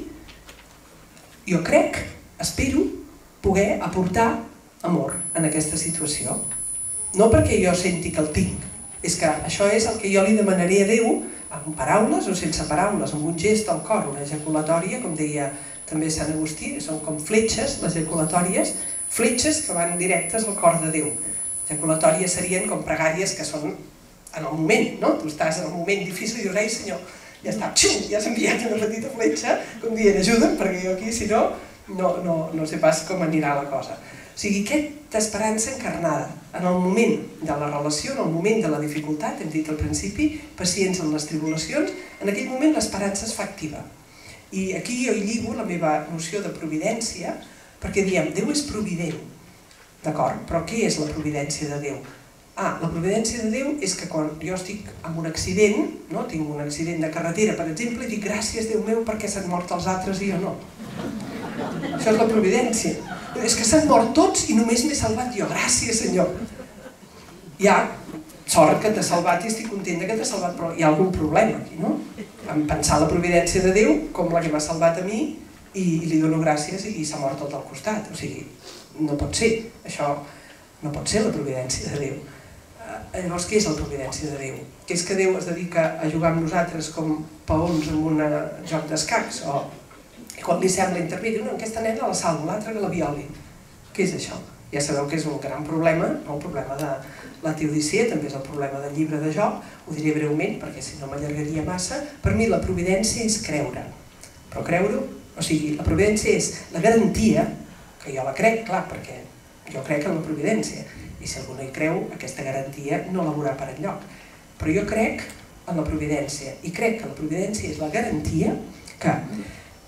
jo crec, espero, poder aportar amor en aquesta situació. No perquè jo senti que el tinc, és que això és el que jo li demanaré a Déu, amb paraules o sense paraules, amb un gest al cor, una ejaculatòria, com deia també Sant Agustí, són com fletxes, les ejaculatòries, fletxes que van directes al cor de Déu. Ejaculatòries serien com pregàries que són en el moment, no? Tu estàs en un moment difícil i dius, ei senyor, ja està, xiu, ja has enviat una petita fletxa, com dient, ajuda'm, perquè jo aquí, si no, no, no, no sé pas com anirà la cosa. O sigui, aquesta esperança encarnada en el moment de la relació, en el moment de la dificultat, hem dit al principi, pacients en les tribulacions, en aquell moment l'esperança es fa activa. I aquí jo hi lligo la meva noció de providència, perquè diem, Déu és provident, d'acord, però què és la providència de Déu? Ah, la providència de Déu és que quan jo estic en un accident, no, tinc un accident de carretera, per exemple, i dic, gràcies Déu meu perquè s'han mort els altres i jo no. Això és la providència. És que s'han mort tots i només m'he salvat jo. Gràcies, Senyor. Hi ha sort que t'ha salvat i estic contenta que t'ha salvat, però hi ha algun problema aquí, no? En pensar la providència de Déu com la que m'ha salvat a mi i li dono gràcies i s'ha mort tot al costat. O sigui, no pot ser. Això no pot ser la providència de Déu. Llavors, què és la providència de Déu? Que és que Déu es dedica a jugar amb nosaltres com peons en un joc d'escacs o quan li sembla intervir, no, aquesta nena la salvo, l'altra que la violi. Què és això? Ja sabeu que és un gran problema, el problema de la teodicea, també és el problema del llibre de Job, ho diré breument perquè si no m'allargaria massa. Per mi la providència és creure, però creure, o sigui, la providència és la garantia, que jo la crec, clar, perquè jo crec en la providència, i si algú no hi creu, aquesta garantia no la veurà per enlloc. Però jo crec en la providència, i crec que la providència és la garantia que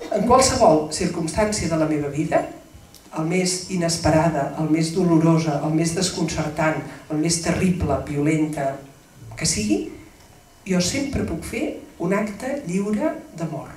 en qualsevol circumstància de la meva vida, el més inesperada, el més dolorosa, el més desconcertant, el més terrible, violenta que sigui, jo sempre puc fer un acte lliure d'amor.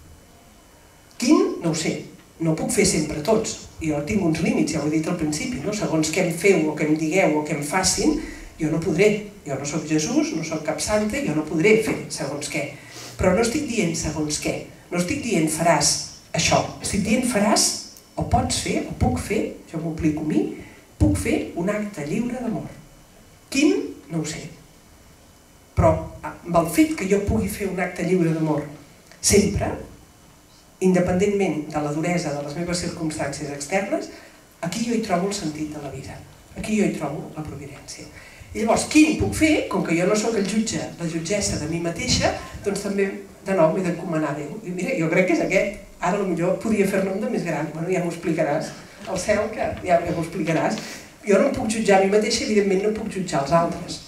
Quin? No ho sé. No puc fer sempre tots. Jo tinc uns límits, ja ho he dit al principi, no? Segons què em feu o què em digueu o què em facin, jo no podré. Jo no soc Jesús, no soc cap santa, jo no podré fer segons què. Però no estic dient segons què. No estic dient faràs això. Estic dient faràs, o pots fer, o puc fer, jo m'ho aplico a mi, puc fer un acte lliure d'amor. Quin? No ho sé. Però amb el fet que jo pugui fer un acte lliure d'amor sempre, independentment de la duresa de les meves circumstàncies externes, aquí jo hi trobo el sentit de la vida. Aquí jo hi trobo la providència. I llavors, quin puc fer? Com que jo no sóc el jutge, la jutgessa de mi mateixa, doncs també, de nou, m'he d'encomanar a Déu. I mira, jo crec que és aquest. Ara potser podria fer-ne un de més gran. Bueno, ja m'ho explicaràs. Al cel, que ja m'ho explicaràs. Jo no em puc jutjar a mi mateixa, evidentment no puc jutjar els altres.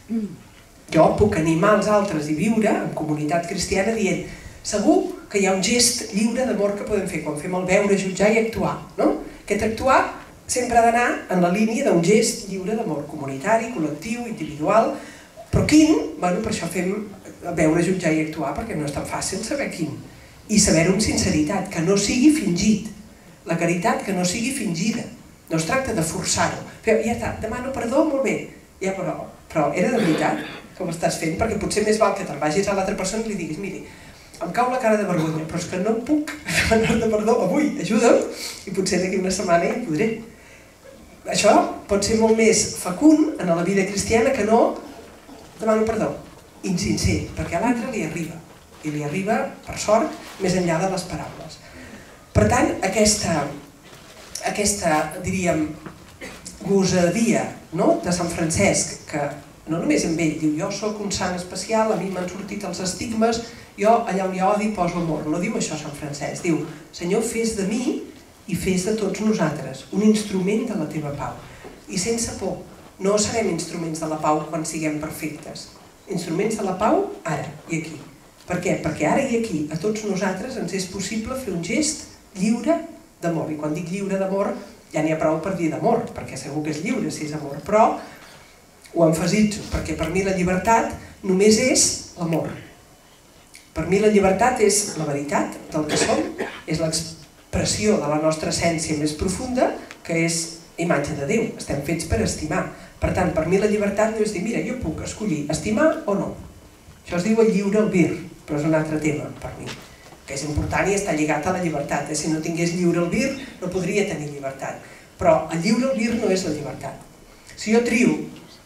Jo puc animar els altres i viure en comunitat cristiana dient segur que hi ha un gest lliure d'amor que podem fer quan fem el veure, jutjar i actuar, no? Aquest actuar sempre ha d'anar en la línia d'un gest lliure d'amor, comunitari, col·lectiu, individual, però quin? Bueno, per això fem veure, jutjar i actuar, perquè no és tan fàcil saber quin. I saber-ho amb sinceritat, que no sigui fingit. La caritat que no sigui fingida. No es tracta de forçar-ho. Ja està, demano perdó, molt bé. Ja, però, però era de veritat que ho estàs fent, perquè potser més val que te'n vagis a l'altra persona i li diguis, miri, em cau la cara de vergonya, però és que no puc demanar-te perdó avui, ajuda'm, i potser d'aquí una setmana hi podré. Això pot ser molt més fecund en la vida cristiana que no demano perdó, insincer, perquè a l'altre li arriba, i li arriba, per sort, més enllà de les paraules. Per tant, aquesta, aquesta diríem, gosadia de Sant Francesc, que no només amb ell, diu, jo sóc un sant especial, a mi m'han sortit els estigmes, jo allà on hi ha odi poso amor. No diu això Sant Francesc, diu, Senyor, fes de mi i fes de tots nosaltres un instrument de la teva pau. I sense por, no serem instruments de la pau quan siguem perfectes. Instruments de la pau ara i aquí. Per què? Perquè ara i aquí, a tots nosaltres, ens és possible fer un gest lliure d'amor. I quan dic lliure d'amor, ja n'hi ha prou per dir d'amor, perquè segur que és lliure si és amor, però ho emfasitzo, perquè per mi la llibertat només és l'amor. Per mi la llibertat és la veritat del que som, és l'expressió de la nostra essència més profunda, que és imatge de Déu, estem fets per estimar. Per tant, per mi la llibertat no és dir, mira, jo puc escollir estimar o no. Això es diu el lliure albir, però és un altre tema per mi, que és important i està lligat a la llibertat. Si no tingués lliure albir, no podria tenir llibertat. Però el lliure albir no és la llibertat. Si jo trio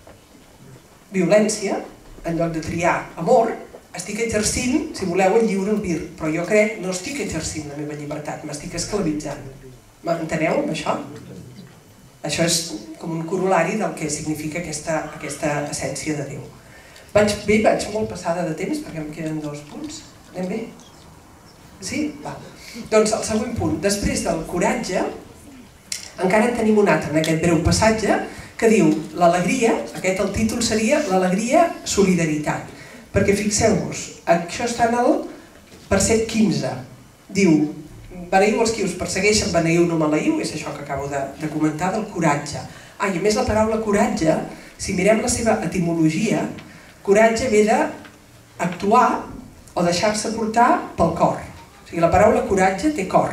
violència, en lloc de triar amor, estic exercint, si voleu, el lliure albir, però jo crec que no estic exercint la meva llibertat, m'estic esclavitzant. M'enteneu amb això? Això és com un corol·lari del que significa aquesta, aquesta essència de Déu. Vaig bé, vaig molt passada de temps, perquè em queden dos punts. Anem bé? Sí? Va. Doncs el següent punt. Després del coratge, encara en tenim un altre en aquest breu passatge, que diu l'alegria, aquest el títol seria l'alegria solidaritat. Perquè fixeu-vos, això està en el verset quinze. Diu, beneiu els qui us persegueixen, beneiu no maleïu, és això que acabo de, de comentar del coratge. Ah, i a més la paraula coratge, si mirem la seva etimologia, coratge ve d'actuar o deixar-se portar pel cor. O sigui, la paraula coratge té cor.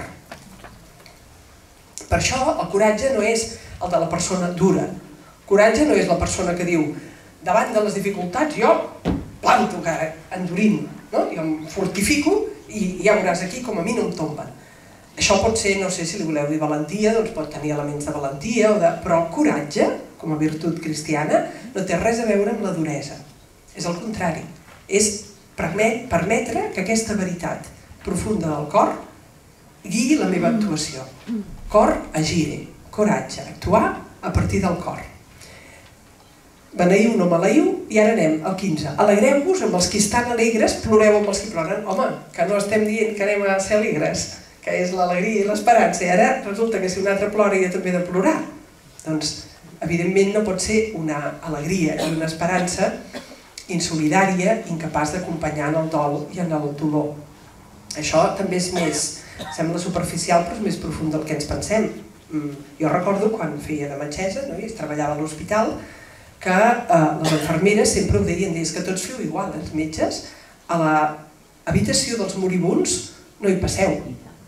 Per això el coratge no és el de la persona dura. Coratge no és la persona que diu, davant de les dificultats jo planto cara, endurint, no? Jo em fortifico i ja veuràs aquí com a mi no em tomben. Això pot ser, no sé si li voleu dir valentia, doncs pot tenir elements de valentia, o de... però el coratge, com a virtut cristiana, no té res a veure amb la duresa. És el contrari. És permetre que aquesta veritat profunda del cor guiï la meva actuació. Cor agire, coratge, actuar a partir del cor. Beneiu no maleïu, i ara anem al quinze. Alegreu-vos amb els qui estan alegres, ploreu amb els qui ploren. Home, que no estem dient que anem a ser alegres, que és l'alegria i l'esperança, i ara resulta que si un altre plora jo també he de plorar. Doncs, evidentment, no pot ser una alegria i una esperança insolidària, incapaç d'acompanyar en el dol i en el dolor. Això també és més sembla superficial però és més profund del que ens pensem. Jo recordo quan feia de metgessa, no? I treballava a l'hospital, que eh, les infermeres sempre ho deien, és que tots feu igual, els metges, a l'habitació dels moribunds no hi passeu.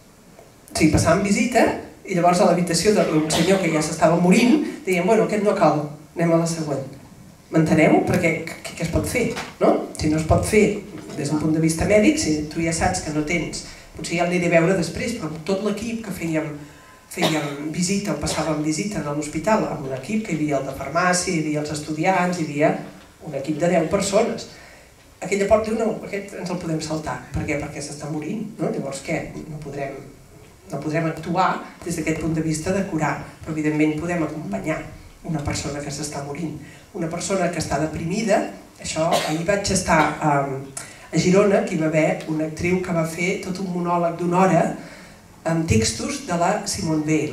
O sigui, passàvem visita i llavors a l'habitació d'un senyor que ja s'estava morint deien, bueno, aquest no cal, anem a la següent. M'enteneu? Perquè què es pot fer, no? Si no es pot fer des d'un punt de vista mèdic, si tu ja saps que no tens, potser ja l'aniré a veure després, però tot l'equip que fèiem fèiem visita o passàvem visita a l'hospital amb un equip que hi havia el de farmàcia, hi havia els estudiants, hi havia un equip de deu persones. Aquella porta diu, no, aquest ens el podem saltar. Per què? Perquè s'està morint, no? Llavors què? No podrem, no podrem actuar des d'aquest punt de vista de curar, però evidentment podem acompanyar una persona que s'està morint. Una persona que està deprimida, això, ahir vaig estar a, a Girona, que hi va haver una actriu que va fer tot un monòleg d'una hora amb textos de la Simone Weil.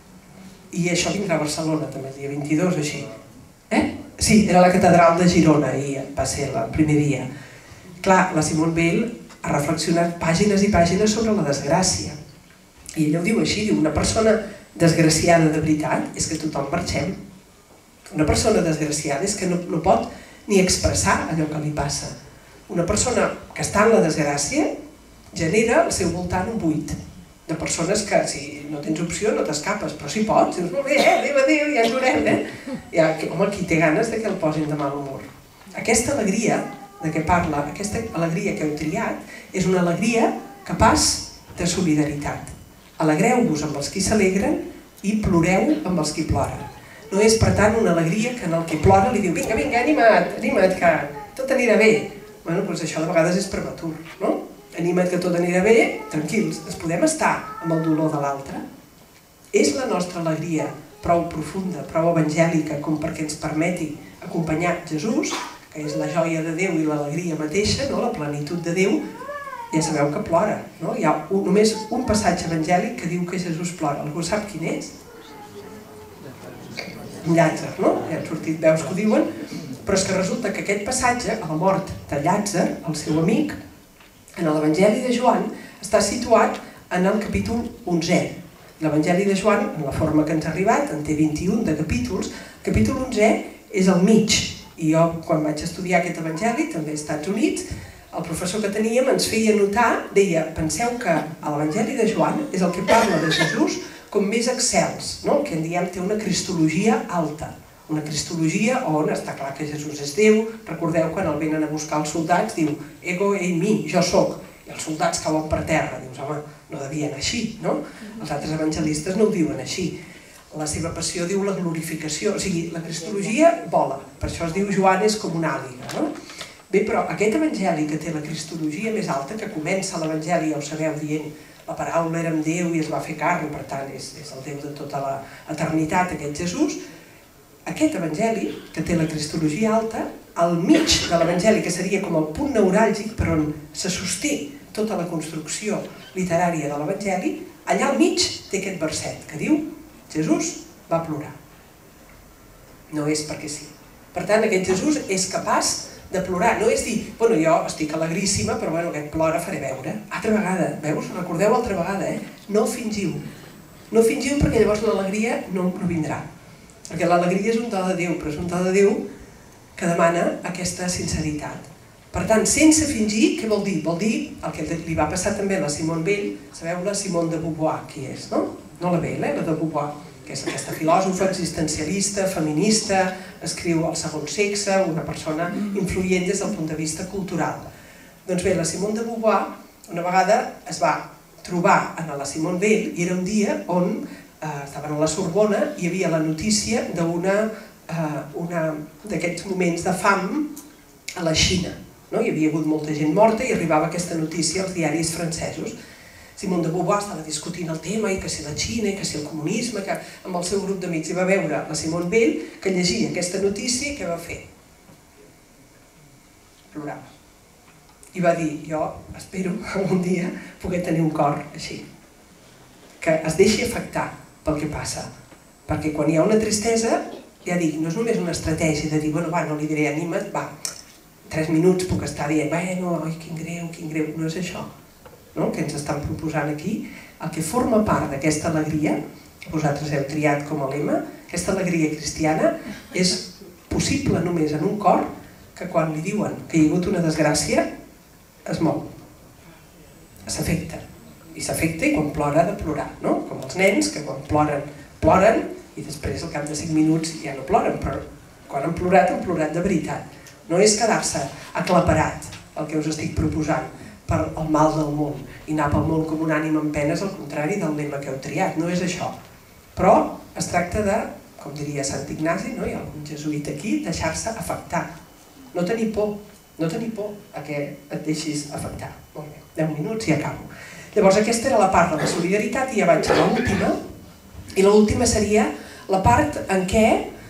I això vindrà a Barcelona també, el dia vint-i-dos, així. Eh? Sí, era la catedral de Girona, i va ser el primer dia. Clar, la Simone Weil ha reflexionat pàgines i pàgines sobre la desgràcia. I ella ho diu així, diu, una persona desgraciada de veritat és que tothom marxem. Una persona desgraciada és que no, no pot ni expressar allò que li passa. Una persona que està en la desgràcia genera al seu voltant un buit. De persones que, si no tens opció, no t'escapes, però si pots, dius, molt bé, eh, adéu, adéu, ja ens veurem, eh? Ja, home, qui té ganes de que el posin de mal humor. Aquesta alegria de què parla, aquesta alegria que heu triat, és una alegria capaç de solidaritat. Alegreu-vos amb els qui s'alegren i ploreu amb els qui ploren. No és, per tant, una alegria que en el que plora li diu, vinga, vinga, anima't, anima't, que tot anirà bé. Bueno, doncs això de vegades és prematur, no? Anima't que tot anirà bé, tranquils, ens podem estar amb el dolor de l'altre. És la nostra alegria prou profunda, prou evangèlica, com perquè ens permeti acompanyar Jesús, que és la joia de Déu i l'alegria mateixa, no? La plenitud de Déu, ja sabeu que plora. No? Hi ha un, només un passatge evangèlic que diu que Jesús plora. Algú sap quin és? Llàtzer, no? Ja han sortit veus que ho diuen, però és que resulta que aquest passatge, a la mort de Llàtzer, el seu amic, en l'Evangeli de Joan, està situat en el capítol onzè. L'Evangeli de Joan, en la forma que ens ha arribat, en té vint-i-un de capítols, el capítol onzè és al mig. I jo, quan vaig estudiar aquest Evangeli, també als Estats Units, el professor que teníem ens feia notar, deia, penseu que l'Evangeli de Joan és el que parla de Jesús com més excels, no? Que en diem té una cristologia alta. Una cristologia on està clar que Jesús és Déu. Recordeu quan el venen a buscar els soldats, diu, ego ei mi, jo soc. I els soldats cauen per terra, dius, home, no devien així, no? Els altres evangelistes no ho diuen així. La seva passió diu la glorificació, o sigui, la cristologia vola, per això es diu Joan és com una àliga, no? Bé, però aquest evangeli que té la cristologia més alta, que comença l'evangeli, ja ho sabeu, dient la paraula era amb Déu i es va fer carn, per tant, és, és el Déu de tota l'eternitat, aquest Jesús. Aquest evangeli, que té la cristologia alta, al mig de l'evangeli, que seria com el punt neuràlgic per on se sosté tota la construcció literària de l'evangeli, allà al mig té aquest verset que diu Jesús va plorar. No és perquè sí. Per tant, aquest Jesús és capaç de plorar. No és dir, bueno, jo estic alegríssima, però bueno, aquest plora faré veure. Altra vegada, veus? Recordeu altra vegada, eh? No fingiu. No fingiu perquè llavors l'alegria no, no vindrà. Perquè l'alegria és un do de Déu, però és un do de Déu que demana aquesta sinceritat. Per tant, sense fingir, què vol dir? Vol dir el que li va passar també a la Simone Weil. Sabeu la Simone de Beauvoir, qui és, no? No la Weil, eh? La de Beauvoir, que és aquesta filòsofa existencialista, feminista, escriu El segon sexe, una persona influent des del punt de vista cultural. Doncs bé, la Simone de Beauvoir una vegada es va trobar en la Simone Weil i era un dia on estaven a la Sorbona i hi havia la notícia d'una d'aquests moments de fam a la Xina. Hi havia hagut molta gent morta i arribava aquesta notícia als diaris francesos. Simone de Beauvoir estava discutint el tema i que si la Xina i que si el comunisme, que amb el seu grup d'amics hi va veure la Simone Weil que llegia aquesta notícia i què va fer? Plorava. I va dir, jo espero algun dia poder tenir un cor així, que es deixi afectar pel que passa, perquè quan hi ha una tristesa, ja dic, no és només una estratègia de dir, bueno, va, no li diré anima't, va, tres minuts puc estar dient, bueno, oi, quin greu, quin greu, no és això, no? Que ens estan proposant aquí, el que forma part d'aquesta alegria, que vosaltres heu triat com a lema, aquesta alegria cristiana, és possible només en un cor que quan li diuen que hi ha hagut una desgràcia, es mou, s'afecta. I s'afecta i quan plora ha de plorar, no? Com els nens que quan ploren, ploren i després al cap de cinc minuts ja no ploren, però quan han plorat, han plorat de veritat. No és quedar-se aclaparat, el que us estic proposant, per el mal del món i anar pel món com un ànima en penes, al contrari del lema que heu triat, no és això. Però es tracta de, com diria Sant Ignasi, no? Hi ha algun jesuït aquí, deixar-se afectar. No tenir por, no tenir por a que et deixis afectar. Molt bé, deu minuts i acabo. Llavors aquesta era la part de la solidaritat i ja vaig a l'última. I l'última seria la part en què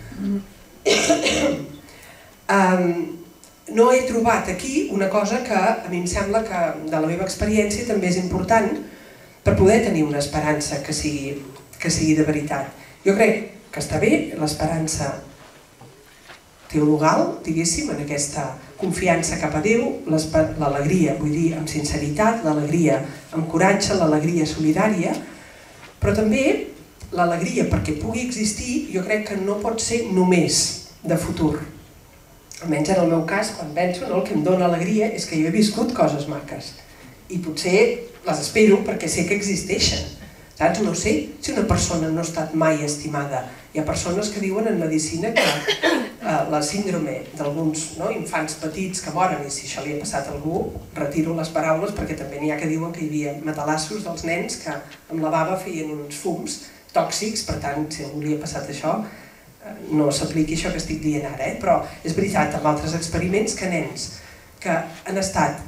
um, no he trobat aquí una cosa que a mi em sembla que de la meva experiència també és important per poder tenir una esperança que sigui, que sigui de veritat. Jo crec que està bé l'esperança teologal, diguéssim, en aquesta confiança cap a Déu, l'alegria, vull dir, amb sinceritat, l'alegria amb coratge, l'alegria solidària, però també l'alegria perquè pugui existir jo crec que no pot ser només de futur. Almenys en el meu cas, quan penso, el que em dóna alegria és que jo he viscut coses maques i potser les espero perquè sé que existeixen. Saps? No sé si una persona no ha estat mai estimada. Hi ha persones que diuen en medicina que la síndrome d'alguns infants petits que moren, i si això li ha passat a algú, retiro les paraules perquè també n'hi ha que diuen que hi havia matalassos dels nens que amb la bava feien uns fums tòxics, per tant, si a algú li ha passat això, no s'apliqui això que estic dient ara, però és veritat amb altres experiments que nens que han estat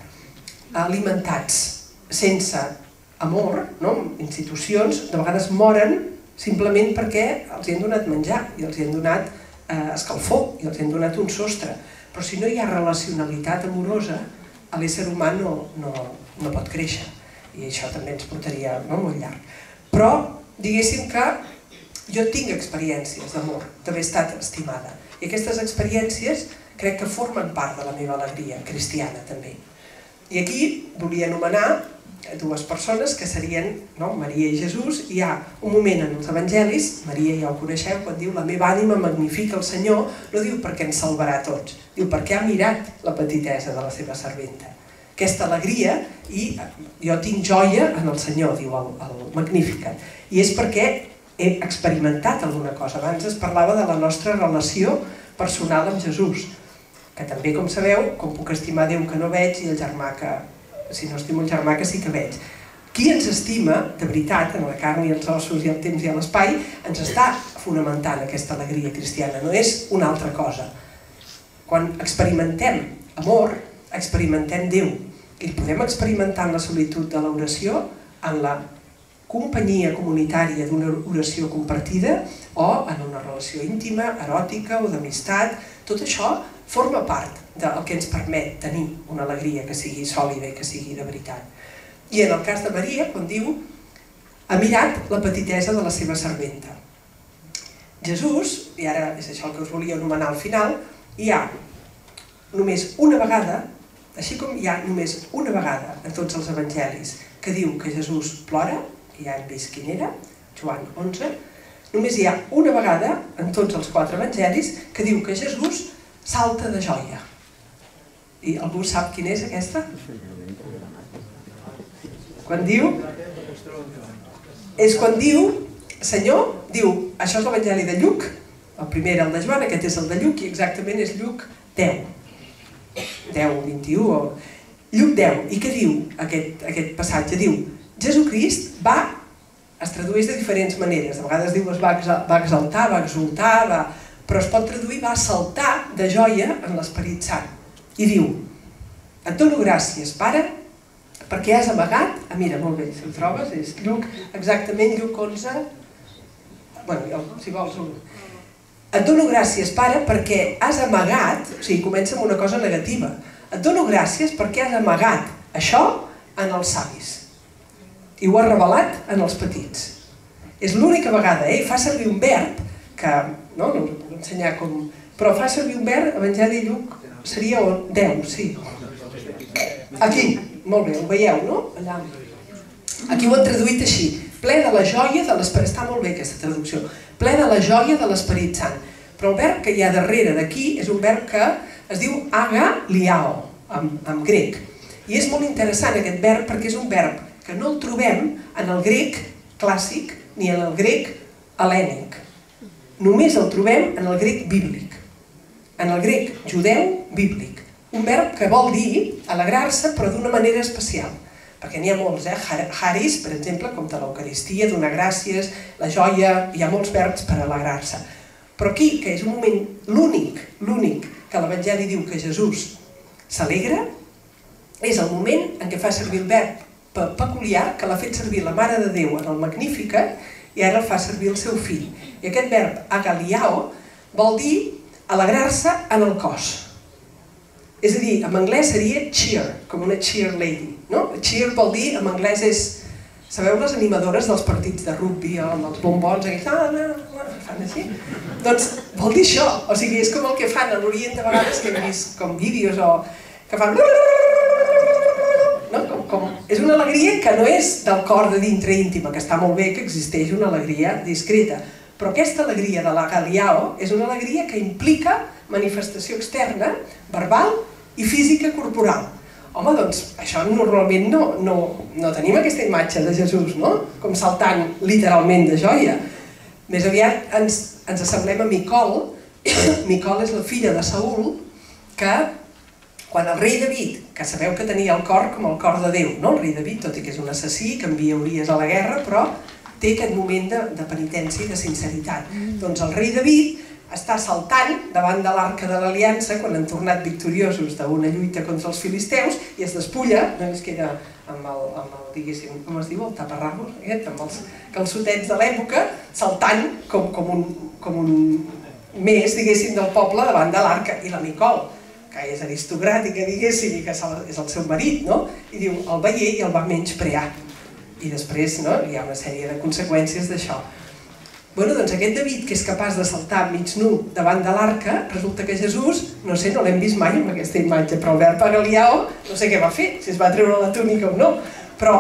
alimentats sense amor, institucions, de vegades moren simplement perquè els hi han donat menjar i els hi han donat escalfor i els hi han donat un sostre. Però si no hi ha relacionalitat amorosa, l'ésser humà no pot créixer i això també ens portaria molt llarg. Però diguéssim que jo tinc experiències d'amor, d'haver estat estimada, i aquestes experiències crec que formen part de la meva alegria cristiana també. I aquí volia anomenar dues persones que serien Maria i Jesús. Hi ha un moment en els evangelis, Maria ja ho coneixeu, quan diu la meva ànima magnifica el Senyor, no diu perquè ens salvarà tots, diu perquè ha mirat la petitesa de la seva serventa. Aquesta alegria, i jo tinc joia en el Senyor, diu el Magnificat, i és perquè he experimentat alguna cosa. Abans es parlava de la nostra relació personal amb Jesús, que també, com sabeu, com puc estimar Déu que no veig i el germà que, si no estimo el germà que sí que veig. Qui ens estima, de veritat, en la carn i els ossos i el temps i l'espai, ens està fonamentant aquesta alegria cristiana, no és una altra cosa. Quan experimentem amor, experimentem Déu, i podem experimentar en la solitud de l'oració, en la companyia comunitària d'una oració compartida o en una relació íntima, eròtica o d'amistat. Tot això forma part del que ens permet tenir una alegria que sigui sòlida i que sigui de veritat. I en el cas de Maria, quan diu, ha mirat la petitesa de la seva serventa. Jesús, i ara és això el que us volia anomenar al final, hi ha només una vegada, així com hi ha només una vegada en tots els evangelis que diu que Jesús plora, que ja hem vist quin era, Joan onze, només hi ha una vegada en tots els quatre evangelis que diu que Jesús salta de joia. I algú sap quina és aquesta? Quan diu... És quan diu, Senyor, diu, això és l'Evangeli de Lluc, el primer era el de Joan, aquest és el de Lluc, i exactament és Lluc deu. deu, vint-i-u... Lluc deu. I què diu aquest passatge? Diu, Jesucrist va, es tradueix de diferents maneres, de vegades diu es va exaltar, va exultar, però es pot traduir va saltar de joia en l'Esperit Sant. I diu, et dono gràcies, Pare, perquè has amagat, ah mira, molt bé, si ho trobes, és Lluc, exactament Lluc onze, bueno, si vols un... Et dono gràcies, Pare, perquè has amagat, o sigui, comença amb una cosa negativa, et dono gràcies perquè has amagat això en els savis i ho has revelat en els petits. És l'única vegada, eh? Fa servir un verb que, no, no us puc ensenyar com... Però fa servir un verb, Evangeli Lluc, seria deu, sí. Aquí, molt bé, ho veieu, no? Allà. Aquí ho han traduït així, ple de la joia de l'Esperit, està molt bé aquesta traducció, ple de la joia de l'Esperit Sant. Però el verb que hi ha darrere d'aquí és un verb que es diu agaliao, en, en grec. I és molt interessant aquest verb perquè és un verb que no el trobem en el grec clàssic ni en el grec hel·lènic. Només el trobem en el grec bíblic, en el grec judeu bíblic. Un verb que vol dir alegrar-se però d'una manera especial. Perquè n'hi ha molts, eh? Haris, per exemple, com de l'Eucaristia, donar gràcies, la joia, hi ha molts verbs per alegrar-se. Però aquí, que és un moment l'únic, l'únic que l'Evangeli diu que Jesús s'alegra, és el moment en què fa servir el verb peculiar que l'ha fet servir la Mare de Déu en el Magnificat i ara el fa servir el seu fill. I aquest verb agaliao vol dir alegrar-se en el cos. És a dir, en anglès seria cheer, com una cheer lady. No? Cheer vol dir, en anglès és... Sabeu les animadores dels partits de rugby, els bombons, aquells... Ah, no, fan així? Doncs vol dir això. O sigui, és com el que fan a l'Orient de vegades, que hem vist com vídeos o... que fan... No? Com, com... És una alegria que no és del cor de dintre íntima, que està molt bé que existeix una alegria discreta. Però aquesta alegria de l'agaliao és una alegria que implica manifestació externa, verbal i física corporal. Home, doncs, això normalment no, no, no tenim aquesta imatge de Jesús, no? Com saltant literalment de joia. Més aviat ens, ens assemblem a Micol. Micol és la filla de Saül, que quan el rei David, que sabeu que tenia el cor com el cor de Déu, no? El rei David, tot i que és un assassí, que envia Urias a la guerra, però té aquest moment de, de penitència i de sinceritat. Doncs el rei David està saltant davant de l'Arca de l'Aliança quan han tornat victoriosos d'una lluita contra els filisteus i es despulla, no es queda amb el, amb el diguéssim, com es diu, el taparrabos, aquest, amb els calçotets de l'època, saltant com, com, un, com un més, diguéssim, del poble davant de l'Arca. I la Micol, que és aristocràtica, diguéssim, i que és el seu marit, no? I diu, el veié i el va menysprear. I després, no?, hi ha una sèrie de conseqüències d'això. Bueno, doncs aquest David, que és capaç de saltar mig nu davant de l'arca, resulta que Jesús, no sé, no l'hem vist mai amb aquesta imatge, però el verb agaliao, no sé què va fer, si es va treure la túnica o no, però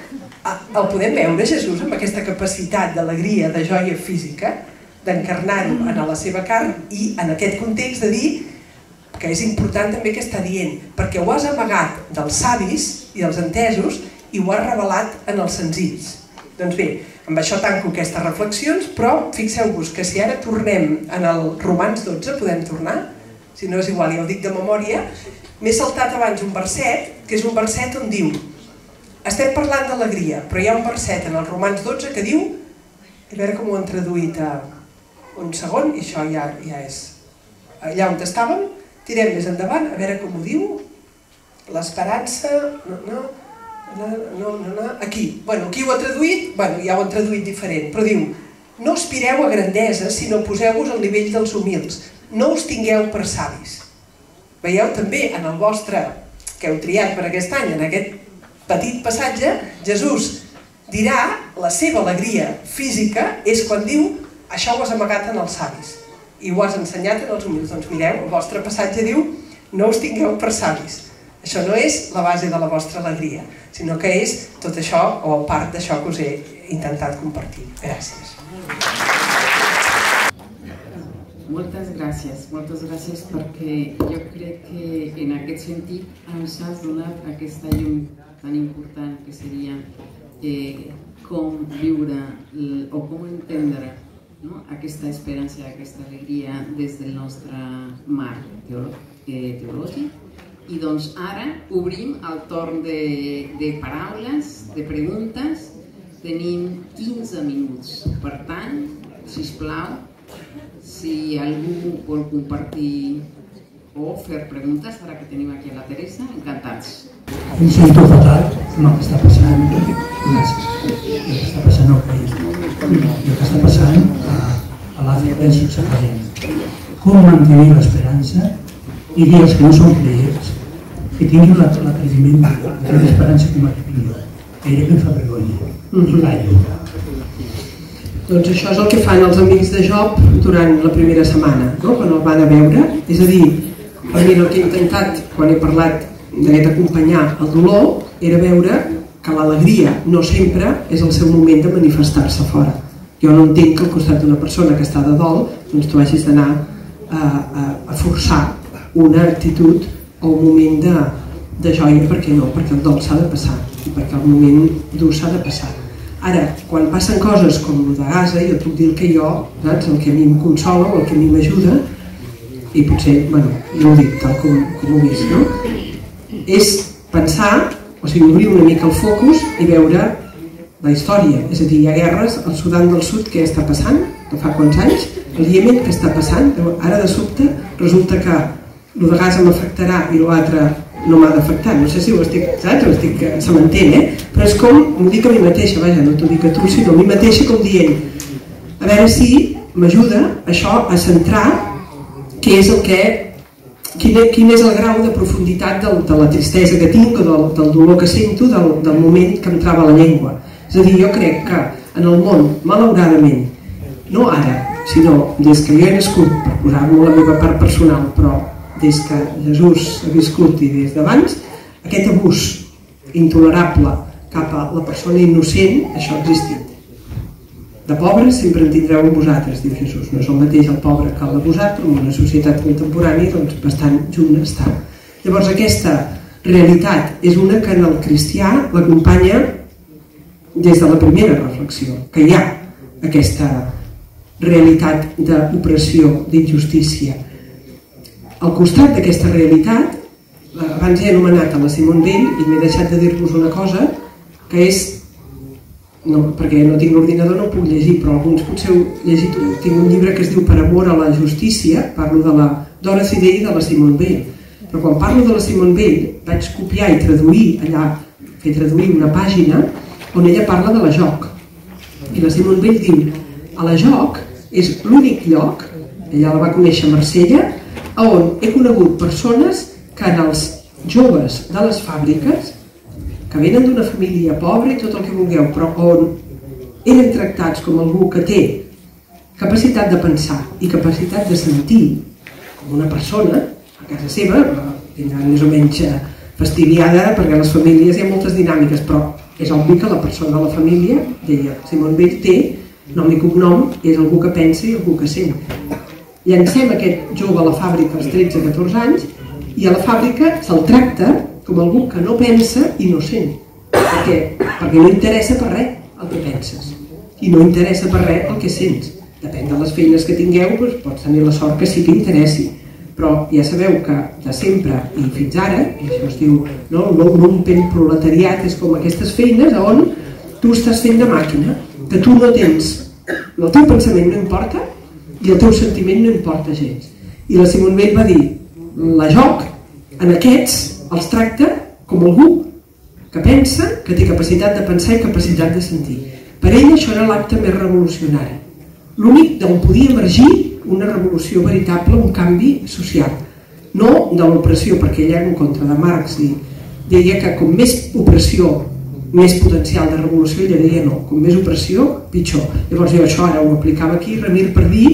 el podem veure, Jesús, amb aquesta capacitat d'alegria, de joia física, d'encarnar-ho en la seva carn i en aquest context de dir que és important també que està dient, perquè ho has amagat dels savis i dels entesos i ho has revelat en els senzills. Doncs bé, amb això tanco aquestes reflexions, però fixeu-vos que si ara tornem en el Romans dotze, podem tornar? Si no és igual, ja ho dic de memòria, m'he saltat abans un verset, que és un verset on diu, estem parlant d'alegria, però hi ha un verset en el Romans dotze que diu, a veure com ho han traduït a un segon, i això ja, ja és allà on estàvem, tirem més endavant, a veure com ho diu, l'esperança, no, no, No, no, no, aquí, bueno, aquí ho ha traduït, bueno, ja ho han traduït diferent, però diu, no aspireu a grandesa, sinó poseu-vos al nivell dels humils, no us tingueu per savis. Veieu també en el vostre, que heu triat per aquest any, en aquest petit passatge, Jesús dirà la seva alegria física és quan diu, això ho has amagat en els savis i ho has ensenyat en els humils. Doncs mireu, el vostre passatge diu, no us tingueu per savis. Això no és la base de la vostra alegria, sinó que és tot això, o part d'això que us he intentat compartir. Gràcies. Moltes gràcies, moltes gràcies perquè jo crec que en aquest sentit ens has donat aquesta llum tan important que seria eh, com viure o com entendre, no?, aquesta esperança, aquesta alegria des del nostre marc teològic. I doncs ara obrim el torn de, de paraules, de preguntes. Tenim quinze minuts. Per tant, sisplau, si algú vol compartir o fer preguntes, ara que tenim aquí a la Teresa, encantats. Em sento fatal amb el que està passant gràcies. El que està passant al país. El que està passant a, a l'Àfrica subsahariana. Com mantenir l'esperança i dir als que no són creients que tinguin l'atreviment de l'esperança com a que tinguin. Gairebé em fa vergonya. I callo. Doncs això és el que fan els amics de Job durant la primera setmana, no?, quan el van a veure. És a dir, per mi el que he intentat, quan he parlat d'haver d'acompanyar el dolor, era veure que l'alegria no sempre és el seu moment de manifestar-se fora. Jo no entenc que al costat d'una persona que està de dol doncs tu hagis d'anar a, a, a forçar una actitud o un moment de, de joia, perquè no, perquè el dol s'ha de passar i perquè el moment dur s'ha de passar. Ara, quan passen coses com el de Gaza, jo puc dir el que jo, saps, el que a mi em consola o el que a mi m'ajuda, i potser, bueno, no ho dic tal com, com ho he vist, no? És pensar, o sigui, obrir una mica el focus i veure la història. És a dir, hi ha guerres al Sudan del Sud, què està passant? No fa quants anys? El Iemen, què està passant? Ara, de sobte, resulta que el de Gaza m'afectarà i l'altre no m'ha d'afectar. No sé si ho estic, saps? Ho estic, se m'entén, eh? Però és com, m'ho dic a mi mateixa, vaja, no t'ho dic a tu, sinó a mi mateixa com dient, a veure si m'ajuda això a centrar què és el que, quin, quin és el grau de profunditat del, de la tristesa que tinc o del, del dolor que sento, del, del moment que em trava la llengua. És a dir, jo crec que en el món, malauradament, no ara, sinó des que jo he nascut, per posar-me la meva part personal, però des que Jesús ha viscut i des d'abans, aquest abús intolerable cap a la persona innocent, això ha existit. De pobres sempre en tindreu amb vosaltres, diu Jesús. No és el mateix el pobre que l'abusat, però en una societat contemporània doncs, bastant junt està. Llavors aquesta realitat és una que en el cristià l'acompanya des de la primera reflexió, que hi ha aquesta realitat d'opressió, d'injustícia. Al costat d'aquesta realitat, abans he anomenat a la Simone Weil i m'he deixat de dir-vos una cosa, que és, no, perquè no tinc l'ordinador, no ho puc llegir, però alguns potser heu llegit, tinc un llibre que es diu Per amor a la justícia, parlo de la Dorothy Day i de la Simone Weil. Però quan parlo de la Simone Weil vaig copiar i traduir allà, fer traduir una pàgina on ella parla de la joc. I la Simone Weil diu, a la joc és l'únic lloc, ella la va conèixer a Marsella, on he conegut persones que en els joves de les fàbriques, que venen d'una família pobra i tot el que vulgueu, però on eren tractats com algú que té capacitat de pensar i capacitat de sentir com una persona a casa seva, tindran més o menys fastidiada perquè les famílies hi ha moltes dinàmiques, però és obvi que la persona de la família, deia Simone Weil, té nom i cognom, és algú que pensa i algú que sent. Llancem aquest jove a la fàbrica als tretze a catorze anys i a la fàbrica se'l tracta com algú que no pensa i no sent. Per què? Perquè no interessa per res el que penses i no interessa per res el que sents. Depèn de les feines que tingueu, doncs pots tenir la sort que sí que interessi. Però ja sabeu que de sempre i fins ara, i això es diu no, un lumpen proletariat, és com aquestes feines on tu estàs fent de màquina, que tu no tens, el teu pensament no importa i el teu sentiment no importa gens. I la Simone Weil va dir, la joc en aquests els tracta com algú que pensa, que té capacitat de pensar i capacitat de sentir. Per ell això era l'acte més revolucionari. L'únic d'on podia emergir una revolució veritable, un canvi social. No de l'opressió, perquè ella en contra de Marx i deia que com més opressió, més potencial de revolució, ella deia no, com més opressió, pitjor. Llavors jo això ara ho aplicava aquí, remir per dir,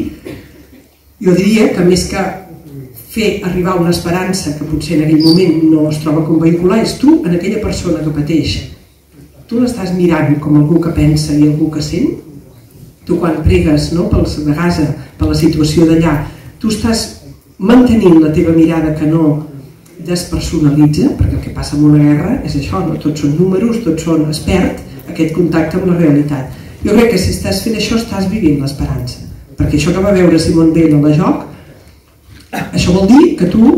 jo diria que més que fer arribar una esperança que potser en aquell moment no es troba com vehicular, és tu en aquella persona que pateix. Tu l'estàs mirant com algú que pensa i algú que sent? Tu quan pregues no, pels de Gaza, per la situació d'allà, tu estàs mantenint la teva mirada que no despersonalitza, perquè el que passa en una guerra és això, no? Tots són números, tots són, es perd aquest contacte amb la realitat. Jo crec que si estàs fent això estàs vivint l'esperança, perquè això que va veure Simone Weil a la joc, això vol dir que tu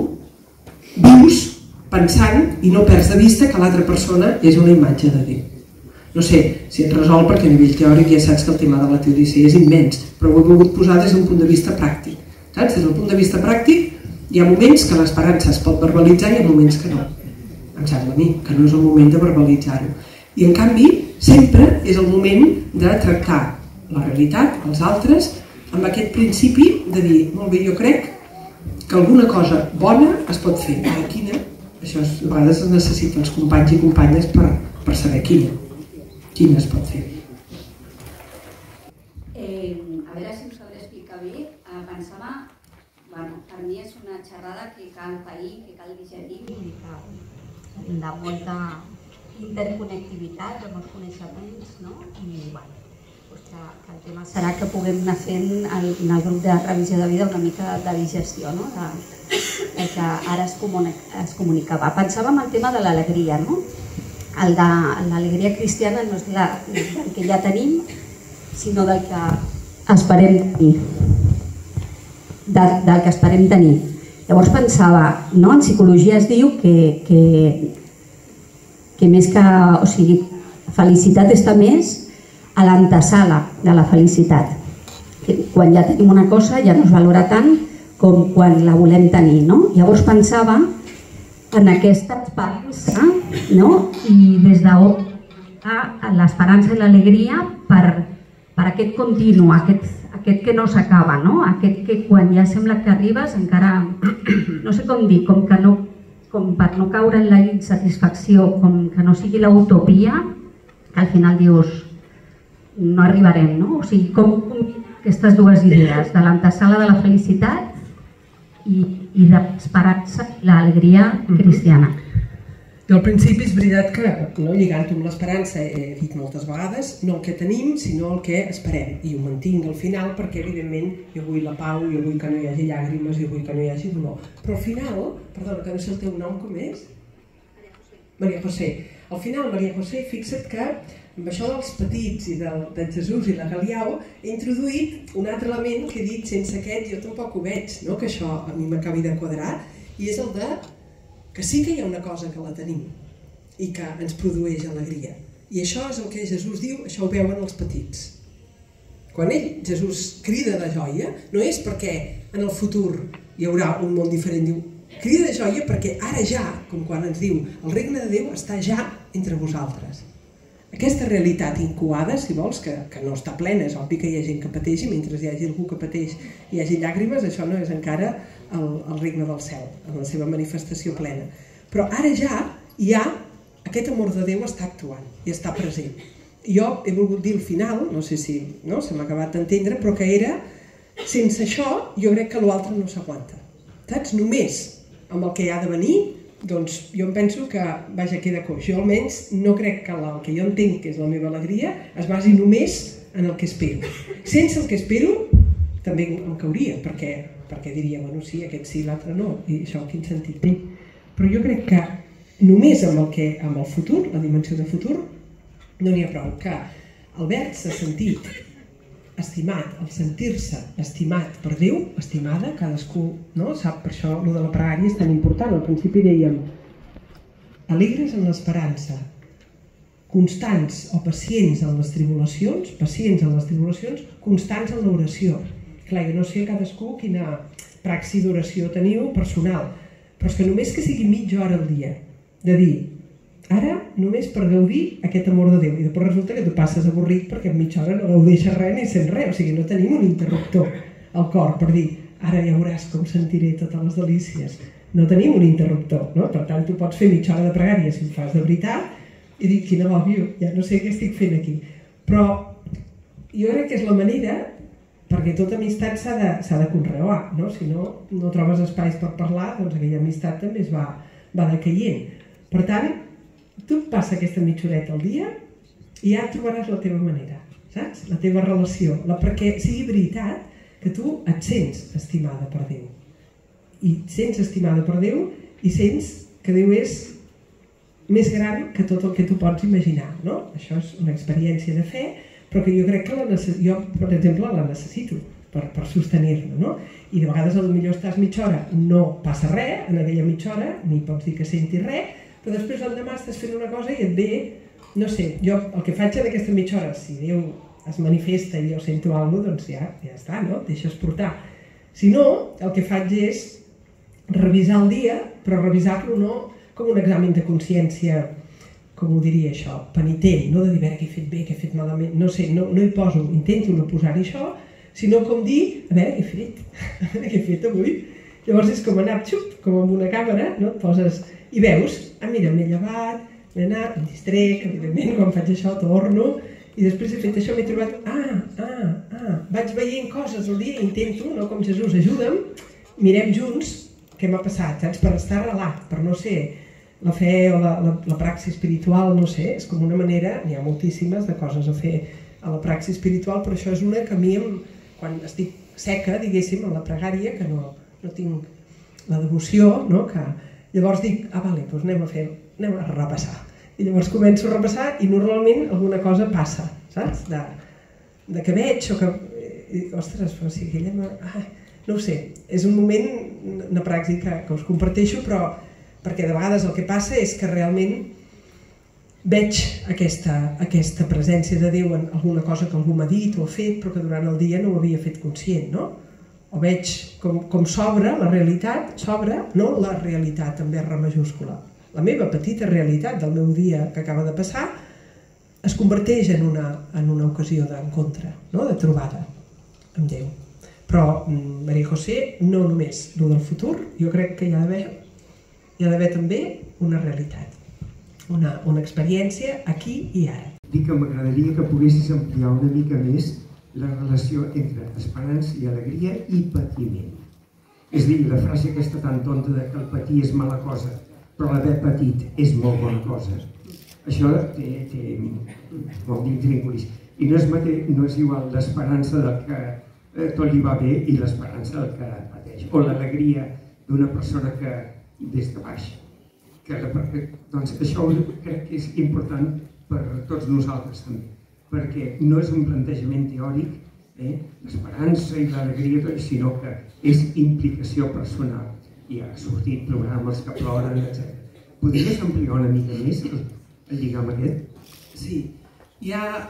vius pensant i no perds de vista que l'altra persona és una imatge de Déu. No sé si et resol, perquè a nivell teòric ja saps que el tema de la teodicea és immens, però ho he volgut posar des d'un punt de vista pràctic. Saps? Des del punt de vista pràctic hi ha moments que l'esperança es pot verbalitzar i hi ha moments que no. Em sembla a mi que no és el moment de verbalitzar-ho. I en canvi sempre és el moment de tractar la realitat, els altres, amb aquest principi de dir, molt bé, jo crec que alguna cosa bona es pot fer. I quina? Això és, a vegades es necessita els companys i companyes per, per saber quina. Quina es pot fer. Eh, a veure si us sabré explicar bé. Eh, pensava, bueno, per mi és una xerrada que cal pair, que cal digerir. De molta interconnectivitat amb els coneixements, no? I bueno, doncs que, que el tema serà que puguem anar fent el, en el grup de revisió de vida una mica de digestió, no? De, el que ara es, comunica, es comunicava. Pensava en el tema de l'alegria, no? El de l'alegria cristiana no és la, del que ja tenim, sinó del que esperem tenir. De, del que esperem tenir. Llavors pensava, no? En psicologia es diu que, que, que més que, o sigui, felicitat està més a l'antesala de la felicitat. Que quan ja tenim una cosa ja no es valora tant com quan la volem tenir, no? Llavors pensava en aquesta esperança, no? I des d'on l'esperança i l'alegria per, per aquest continu, aquest, aquest que no s'acaba, no? Aquest que quan ja sembla que arribes encara, no sé com dir, com que no, com per no caure en la insatisfacció, com que no sigui l'utopia, que al final dius no arribarem, no? O sigui, com aquestes dues idees, de l'antesala de la felicitat i, i d'esperança i l'alegria cristiana. Al principi és veritat que, no, lligant-ho amb l'esperança, he dit moltes vegades, no el que tenim, sinó el que esperem. I ho mantinc al final perquè, evidentment, jo vull la pau, jo vull que no hi hagi llàgrimes, jo vull que no hi hagi dolor. Però al final, perdona, que no sé el teu nom, com és? Maria José. Al final, Maria José, fixa't que amb això dels petits i del, del Jesús i la Galiau he introduït un altre element que he dit sense aquest jo tampoc ho veig, no? Que això a mi m'acabi de quadrar, i és el de que sí que hi ha una cosa que la tenim i que ens produeix alegria. I això és el que Jesús diu, això ho veuen els petits. Quan ell, Jesús, crida de joia, no és perquè en el futur hi haurà un món diferent, diu, crida de joia perquè ara ja, com quan ens diu, el regne de Déu està ja entre vosaltres. Aquesta realitat incoada, si vols, que, que no està plena, és obvi que hi ha gent que pateix i mentre hi hagi algú que pateix i hi hagi llàgrimes, això no és encara el, el regne del cel, en la seva manifestació plena. Però ara ja hi ha, aquest amor de Déu està actuant i està present. Jo he volgut dir al final, no sé si no, se m'ha acabat d'entendre, però que era, sense això jo crec que l'altre no s'aguanta. Saps? Només amb el que hi ha de venir, doncs jo em penso que, vaja, queda coix. Jo almenys no crec que el que jo entenc que és la meva alegria es basi només en el que espero. Sense el que espero també em cauria, perquè, perquè diria, bueno, sí, aquest sí, l'altre no, i això quin sentit té. Però jo crec que només amb el, que, amb el futur, la dimensió de futur, no n'hi ha prou. Que haver-se sentit estimat, el sentir-se estimat per Déu, estimada, cadascú no? Sap, per això el de la pregària és tan important. Al principi dèiem alegres en l'esperança, constants o pacients en les tribulacions, pacients en les tribulacions, constants en l'oració. Clar, jo no sé cadascú quina praxi d'oració teniu personal, però és que només que sigui mitja hora al dia, de dir, ara només per gaudir aquest amor de Déu, i després resulta que tu passes avorrit perquè en mitja hora no gaudeixes res ni sents res, o sigui, no tenim un interruptor al cor per dir, ara ja veuràs com sentiré totes les delícies. No tenim un interruptor, no? Per tant, tu pots fer mitja hora de pregària si ho fas de veritat i dir, quina òbvio, ja no sé què estic fent aquí. Però jo crec que és la manera, perquè tota amistat s'ha de, s'ha de conrear, no? Si no, no trobes espais per parlar, doncs aquella amistat també es va, va decaient. Per tant, tu passa aquesta mitja horeta al dia i ja trobaràs la teva manera, saps? La teva relació, la, perquè sigui veritat que tu et sents estimada per Déu. I sents estimada per Déu i sents que Déu és més gran que tot el que tu pots imaginar, no? Això és una experiència de fe, però que jo crec que la necess... jo, per exemple, la necessito per, per sostenir-me, no? I de vegades potser estàs mitja hora, no passa res en aquella mitja hora, ni pots dir que sentis res, però després l'endemà estàs fent una cosa i et ve, no sé, jo el que faig en aquesta mitja hora, si Déu es manifesta i jo sento alguna cosa, doncs ja, ja està, no? Et deixes portar. Si no, el que faig és revisar el dia, però revisar-lo no com un examen de consciència, com ho diria això, penitent, no de dir, a veure, què he fet bé, què he fet malament, no sé, no, no hi poso, intento no posar-hi això, sinó com dir, a veure, què he fet, a veure, què he fet avui. Llavors és com anar, xup, com amb una càmera, no? Et poses i veus, ah mira, m'he llevat, m'he anat, em distrec, evidentment, quan faig això torno, i després he fet això, m'he trobat, ah, ah, ah, vaig veient coses al dia, intento, no com Jesús, ajuda'm, mirem junts què m'ha passat, saps? Per estar relat, per no ser la fe o la, la, la praxi espiritual, no sé, és com una manera, n'hi ha moltíssimes de coses a fer a la praxi espiritual, però això és una que a mi, quan estic seca, diguéssim, en la pregària, que no, no tinc la devoció, no? Que llavors dic, ah, vale, doncs anem a fer, anem a repassar. I llavors començo a repassar i normalment alguna cosa passa, saps? De, de que veig o que... I, ostres, però si aquella... Ah, no ho sé, és un moment, una praxi que, que us comparteixo, però perquè de vegades el que passa és que realment veig aquesta, aquesta presència de Déu en alguna cosa que algú m'ha dit o ha fet, però que durant el dia no ho havia fet conscient, no? O veig com, com s'obre la realitat, s'obre, no la realitat amb R majúscula. La meva petita realitat del meu dia que acaba de passar es converteix en una, en una ocasió d'encontre, no? De trobada amb Déu. Però, Maria José, no només el del futur, jo crec que hi ha d'haver hi ha d'haver també una realitat, una, una experiència aquí i ara. Dic que m'agradaria que poguessis ampliar una mica més la relació entre esperança i alegria i patiment. És a dir, la frase aquesta tan tonta de que el patir és mala cosa, però l'haver patit és molt bona cosa. Això té, té molt d'intríngulis. I no és, mate, no és igual l'esperança del que eh, tot li va bé i l'esperança del que pateix. O l'alegria d'una persona que des de baix. Que, doncs això crec que és important per tots nosaltres també, perquè no és un plantejament teòric, eh, l'esperança i l'alegria, sinó que és implicació personal. I ha sortit programes que ploren, etcètera. Podries ampliar una mica més el, el lligam aquest? Sí, hi ha,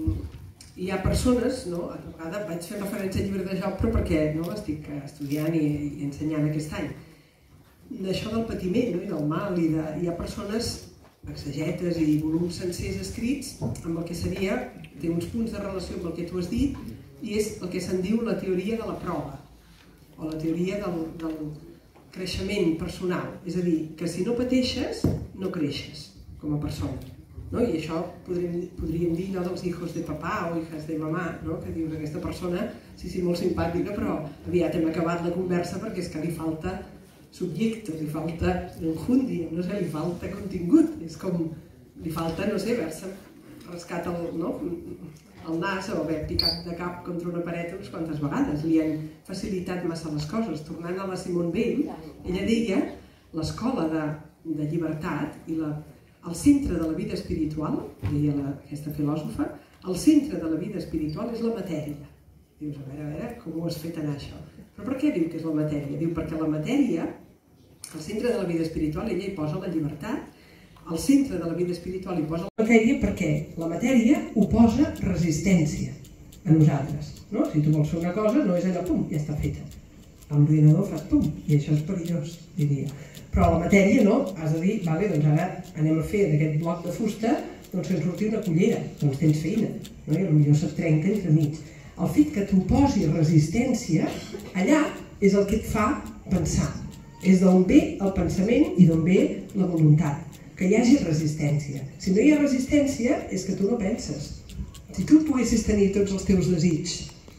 hi ha persones, no? A vegades vaig fer referència al llibre de Job, però perquè no, estic estudiant i, i ensenyant aquest any. D'això del patiment, no? I del mal, i de, hi ha persones, exegetes i volums sencers escrits amb el que seria, té uns punts de relació amb el que tu has dit, i és el que se'n diu la teoria de la prova, o la teoria del, del creixement personal. És a dir, que si no pateixes, no creixes com a persona. No? I això podríem, podríem dir allò dels hijos de papà o hijas de mamà, no? Que dius aquesta persona, sí, sí, molt simpàtica, però aviat hem acabat la conversa perquè és que li falta subjecte, li falta enjundia, no sé, li falta contingut, és com, li falta, no sé, haver-se rascat el, no? el nas o haver picat de cap contra una paret unes quantes vegades, li han facilitat massa les coses. Tornant a la Simone Weil, ella deia l'escola de, de llibertat i la, el centre de la vida espiritual, deia la, aquesta filòsofa, el centre de la vida espiritual és la matèria. Dius, a veure, a veure, com ho has fet anar això? Però per què diu que és la matèria? Diu perquè la matèria, al centre de la vida espiritual, ella hi posa la llibertat, al centre de la vida espiritual hi posa la matèria perquè la matèria oposa resistència a nosaltres. No? Si tu vols fer una cosa, no és allò, pum, ja està feta. L'ordinador fa pum, i això és perillós, diria. Però la matèria no, has de dir, vale, doncs ara anem a fer d'aquest bloc de fusta, doncs se'n surti una cullera, doncs tens feina, no? I potser se't trenca entre mig. El fet que tu posis resistència, allà és el que et fa pensar. És d'on ve el pensament i d'on ve la voluntat. Que hi hagi resistència. Si no hi ha resistència, és que tu no penses. Si tu poguessis tenir tots els teus desigs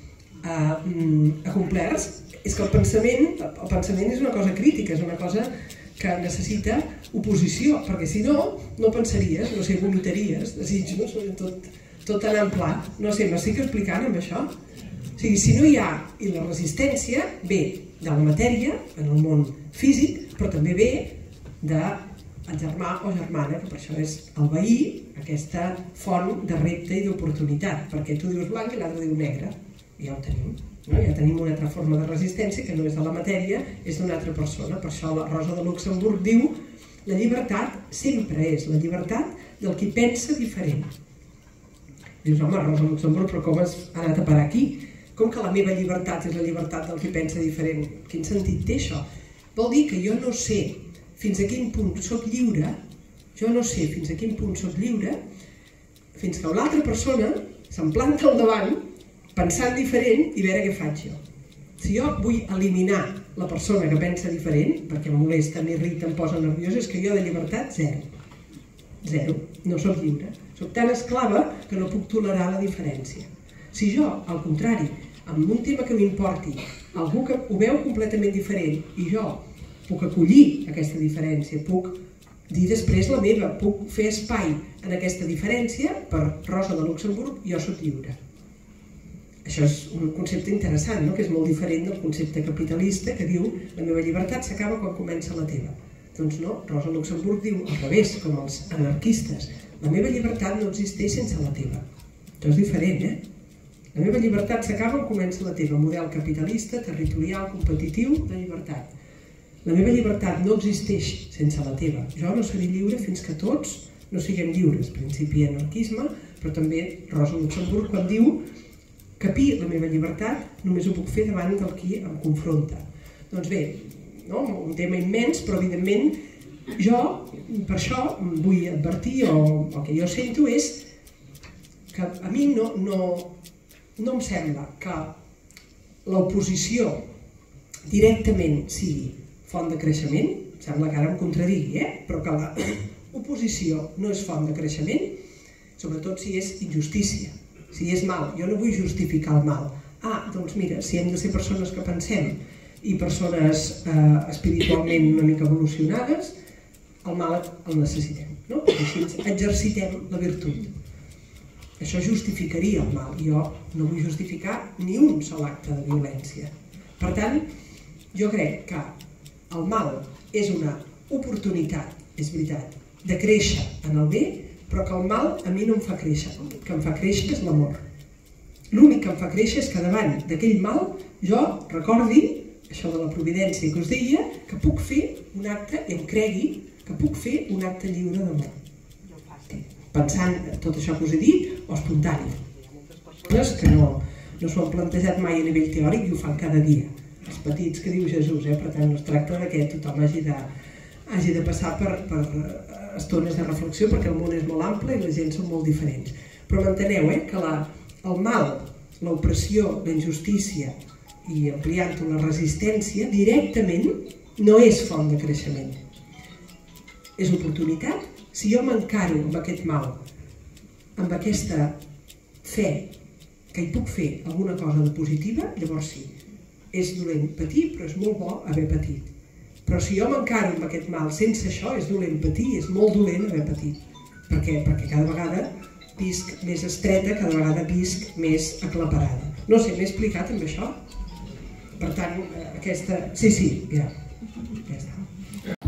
eh, acomplerts, és que el pensament, el pensament és una cosa crítica, és una cosa que necessita oposició, perquè si no, no pensaries, no sé, vomitaries, desig, no? Tot, tot anant pla. No sé, m'estic explicant amb això? O sigui, si no hi ha, i la resistència ve de la matèria, en el món físic, però també ve del germà o germana, que per això és el veí, aquesta font de repte i d'oportunitat, perquè tu dius blanc i l'altre diu negre, i ja ho tenim. No? Ja tenim una altra forma de resistència que no és de la matèria, és d'una altra persona. Per això la Rosa de Luxemburg diu la llibertat sempre és la llibertat del qui pensa diferent. Dius, home, Rosa Luxemburg, però com has anat a parar aquí? Com que la meva llibertat és la llibertat del qui pensa diferent? Quin sentit té això? Vol dir que jo no sé fins a quin punt soc lliure, jo no sé fins a quin punt soc lliure, fins que l'altra persona se'm planta al davant pensant diferent i veure què faig jo. Si jo vull eliminar la persona que pensa diferent, perquè em molesta, m'irrita, em posa nerviosa, és que jo de llibertat zero. Zero. No soc lliure. Soc tan esclava que no puc tolerar la diferència. Si jo, al contrari, amb un tema que m'importi, algú que ho veu completament diferent i jo puc acollir aquesta diferència, puc dir després la meva, puc fer espai en aquesta diferència per Rosa de Luxemburg, jo soc lliure. Això és un concepte interessant, no? Que és molt diferent del concepte capitalista que diu la meva llibertat s'acaba quan comença la teva. Doncs no, Rosa Luxemburg diu al revés, com els anarquistes, la meva llibertat no existeix sense la teva. Això és diferent, eh? La meva llibertat s'acaba quan comença la teva, model capitalista, territorial, competitiu, de llibertat. La meva llibertat no existeix sense la teva. Jo no seré lliure fins que tots no siguem lliures. Principi anarquisme, però també Rosa Luxemburg quan diu capir la meva llibertat només ho puc fer davant del qui em confronta. Doncs bé, no? Un tema immens, però evidentment jo per això vull advertir, o el que jo sento és que a mi no, no, no em sembla que l'oposició directament sigui font de creixement, sembla que ara em contradigui, eh? Però que l'oposició no és font de creixement, sobretot si és injustícia, si és mal. Jo no vull justificar el mal. Ah, doncs mira, si hem de ser persones que pensem i persones eh, espiritualment una mica evolucionades, el mal el necessitem, no? Perquè així exercitem la virtut. Això justificaria el mal. Jo no vull justificar ni un sol acte de violència. Per tant, jo crec que el mal és una oportunitat, és veritat, de créixer en el bé, però que el mal a mi no em fa créixer. El que em fa créixer és l'amor. L'únic que em fa créixer és que davant d'aquell mal jo recordi, això de la providència que us deia, que puc fer un acte, i em cregui, que puc fer un acte lliure d'amor. Pensant tot això que us he dit, o espontani. Coses que no, no s'ho han plantejat mai a nivell teòric i ho fan cada dia. Els petits que diu Jesús, eh? Per tant no es tracta que tothom hagi de, hagi de passar per, per estones de reflexió perquè el món és molt ample i la gent són molt diferents. Però m'enteneu eh? que la, el mal, l'opressió, la injustícia i ampliant-ho la resistència directament no és font de creixement. És oportunitat. Si jo m'encaro amb aquest mal, amb aquesta fe que hi puc fer alguna cosa de positiva, llavors sí. És dolent patir, però és molt bo haver patit. Però si jo m'encaro amb aquest mal sense això, és dolent patir, és molt dolent haver patit. Per què? Perquè cada vegada visc més estreta, cada vegada visc més aclaparada. No sé, m'he explicat amb això? Per tant, aquesta... Sí, sí, ja. Ja està.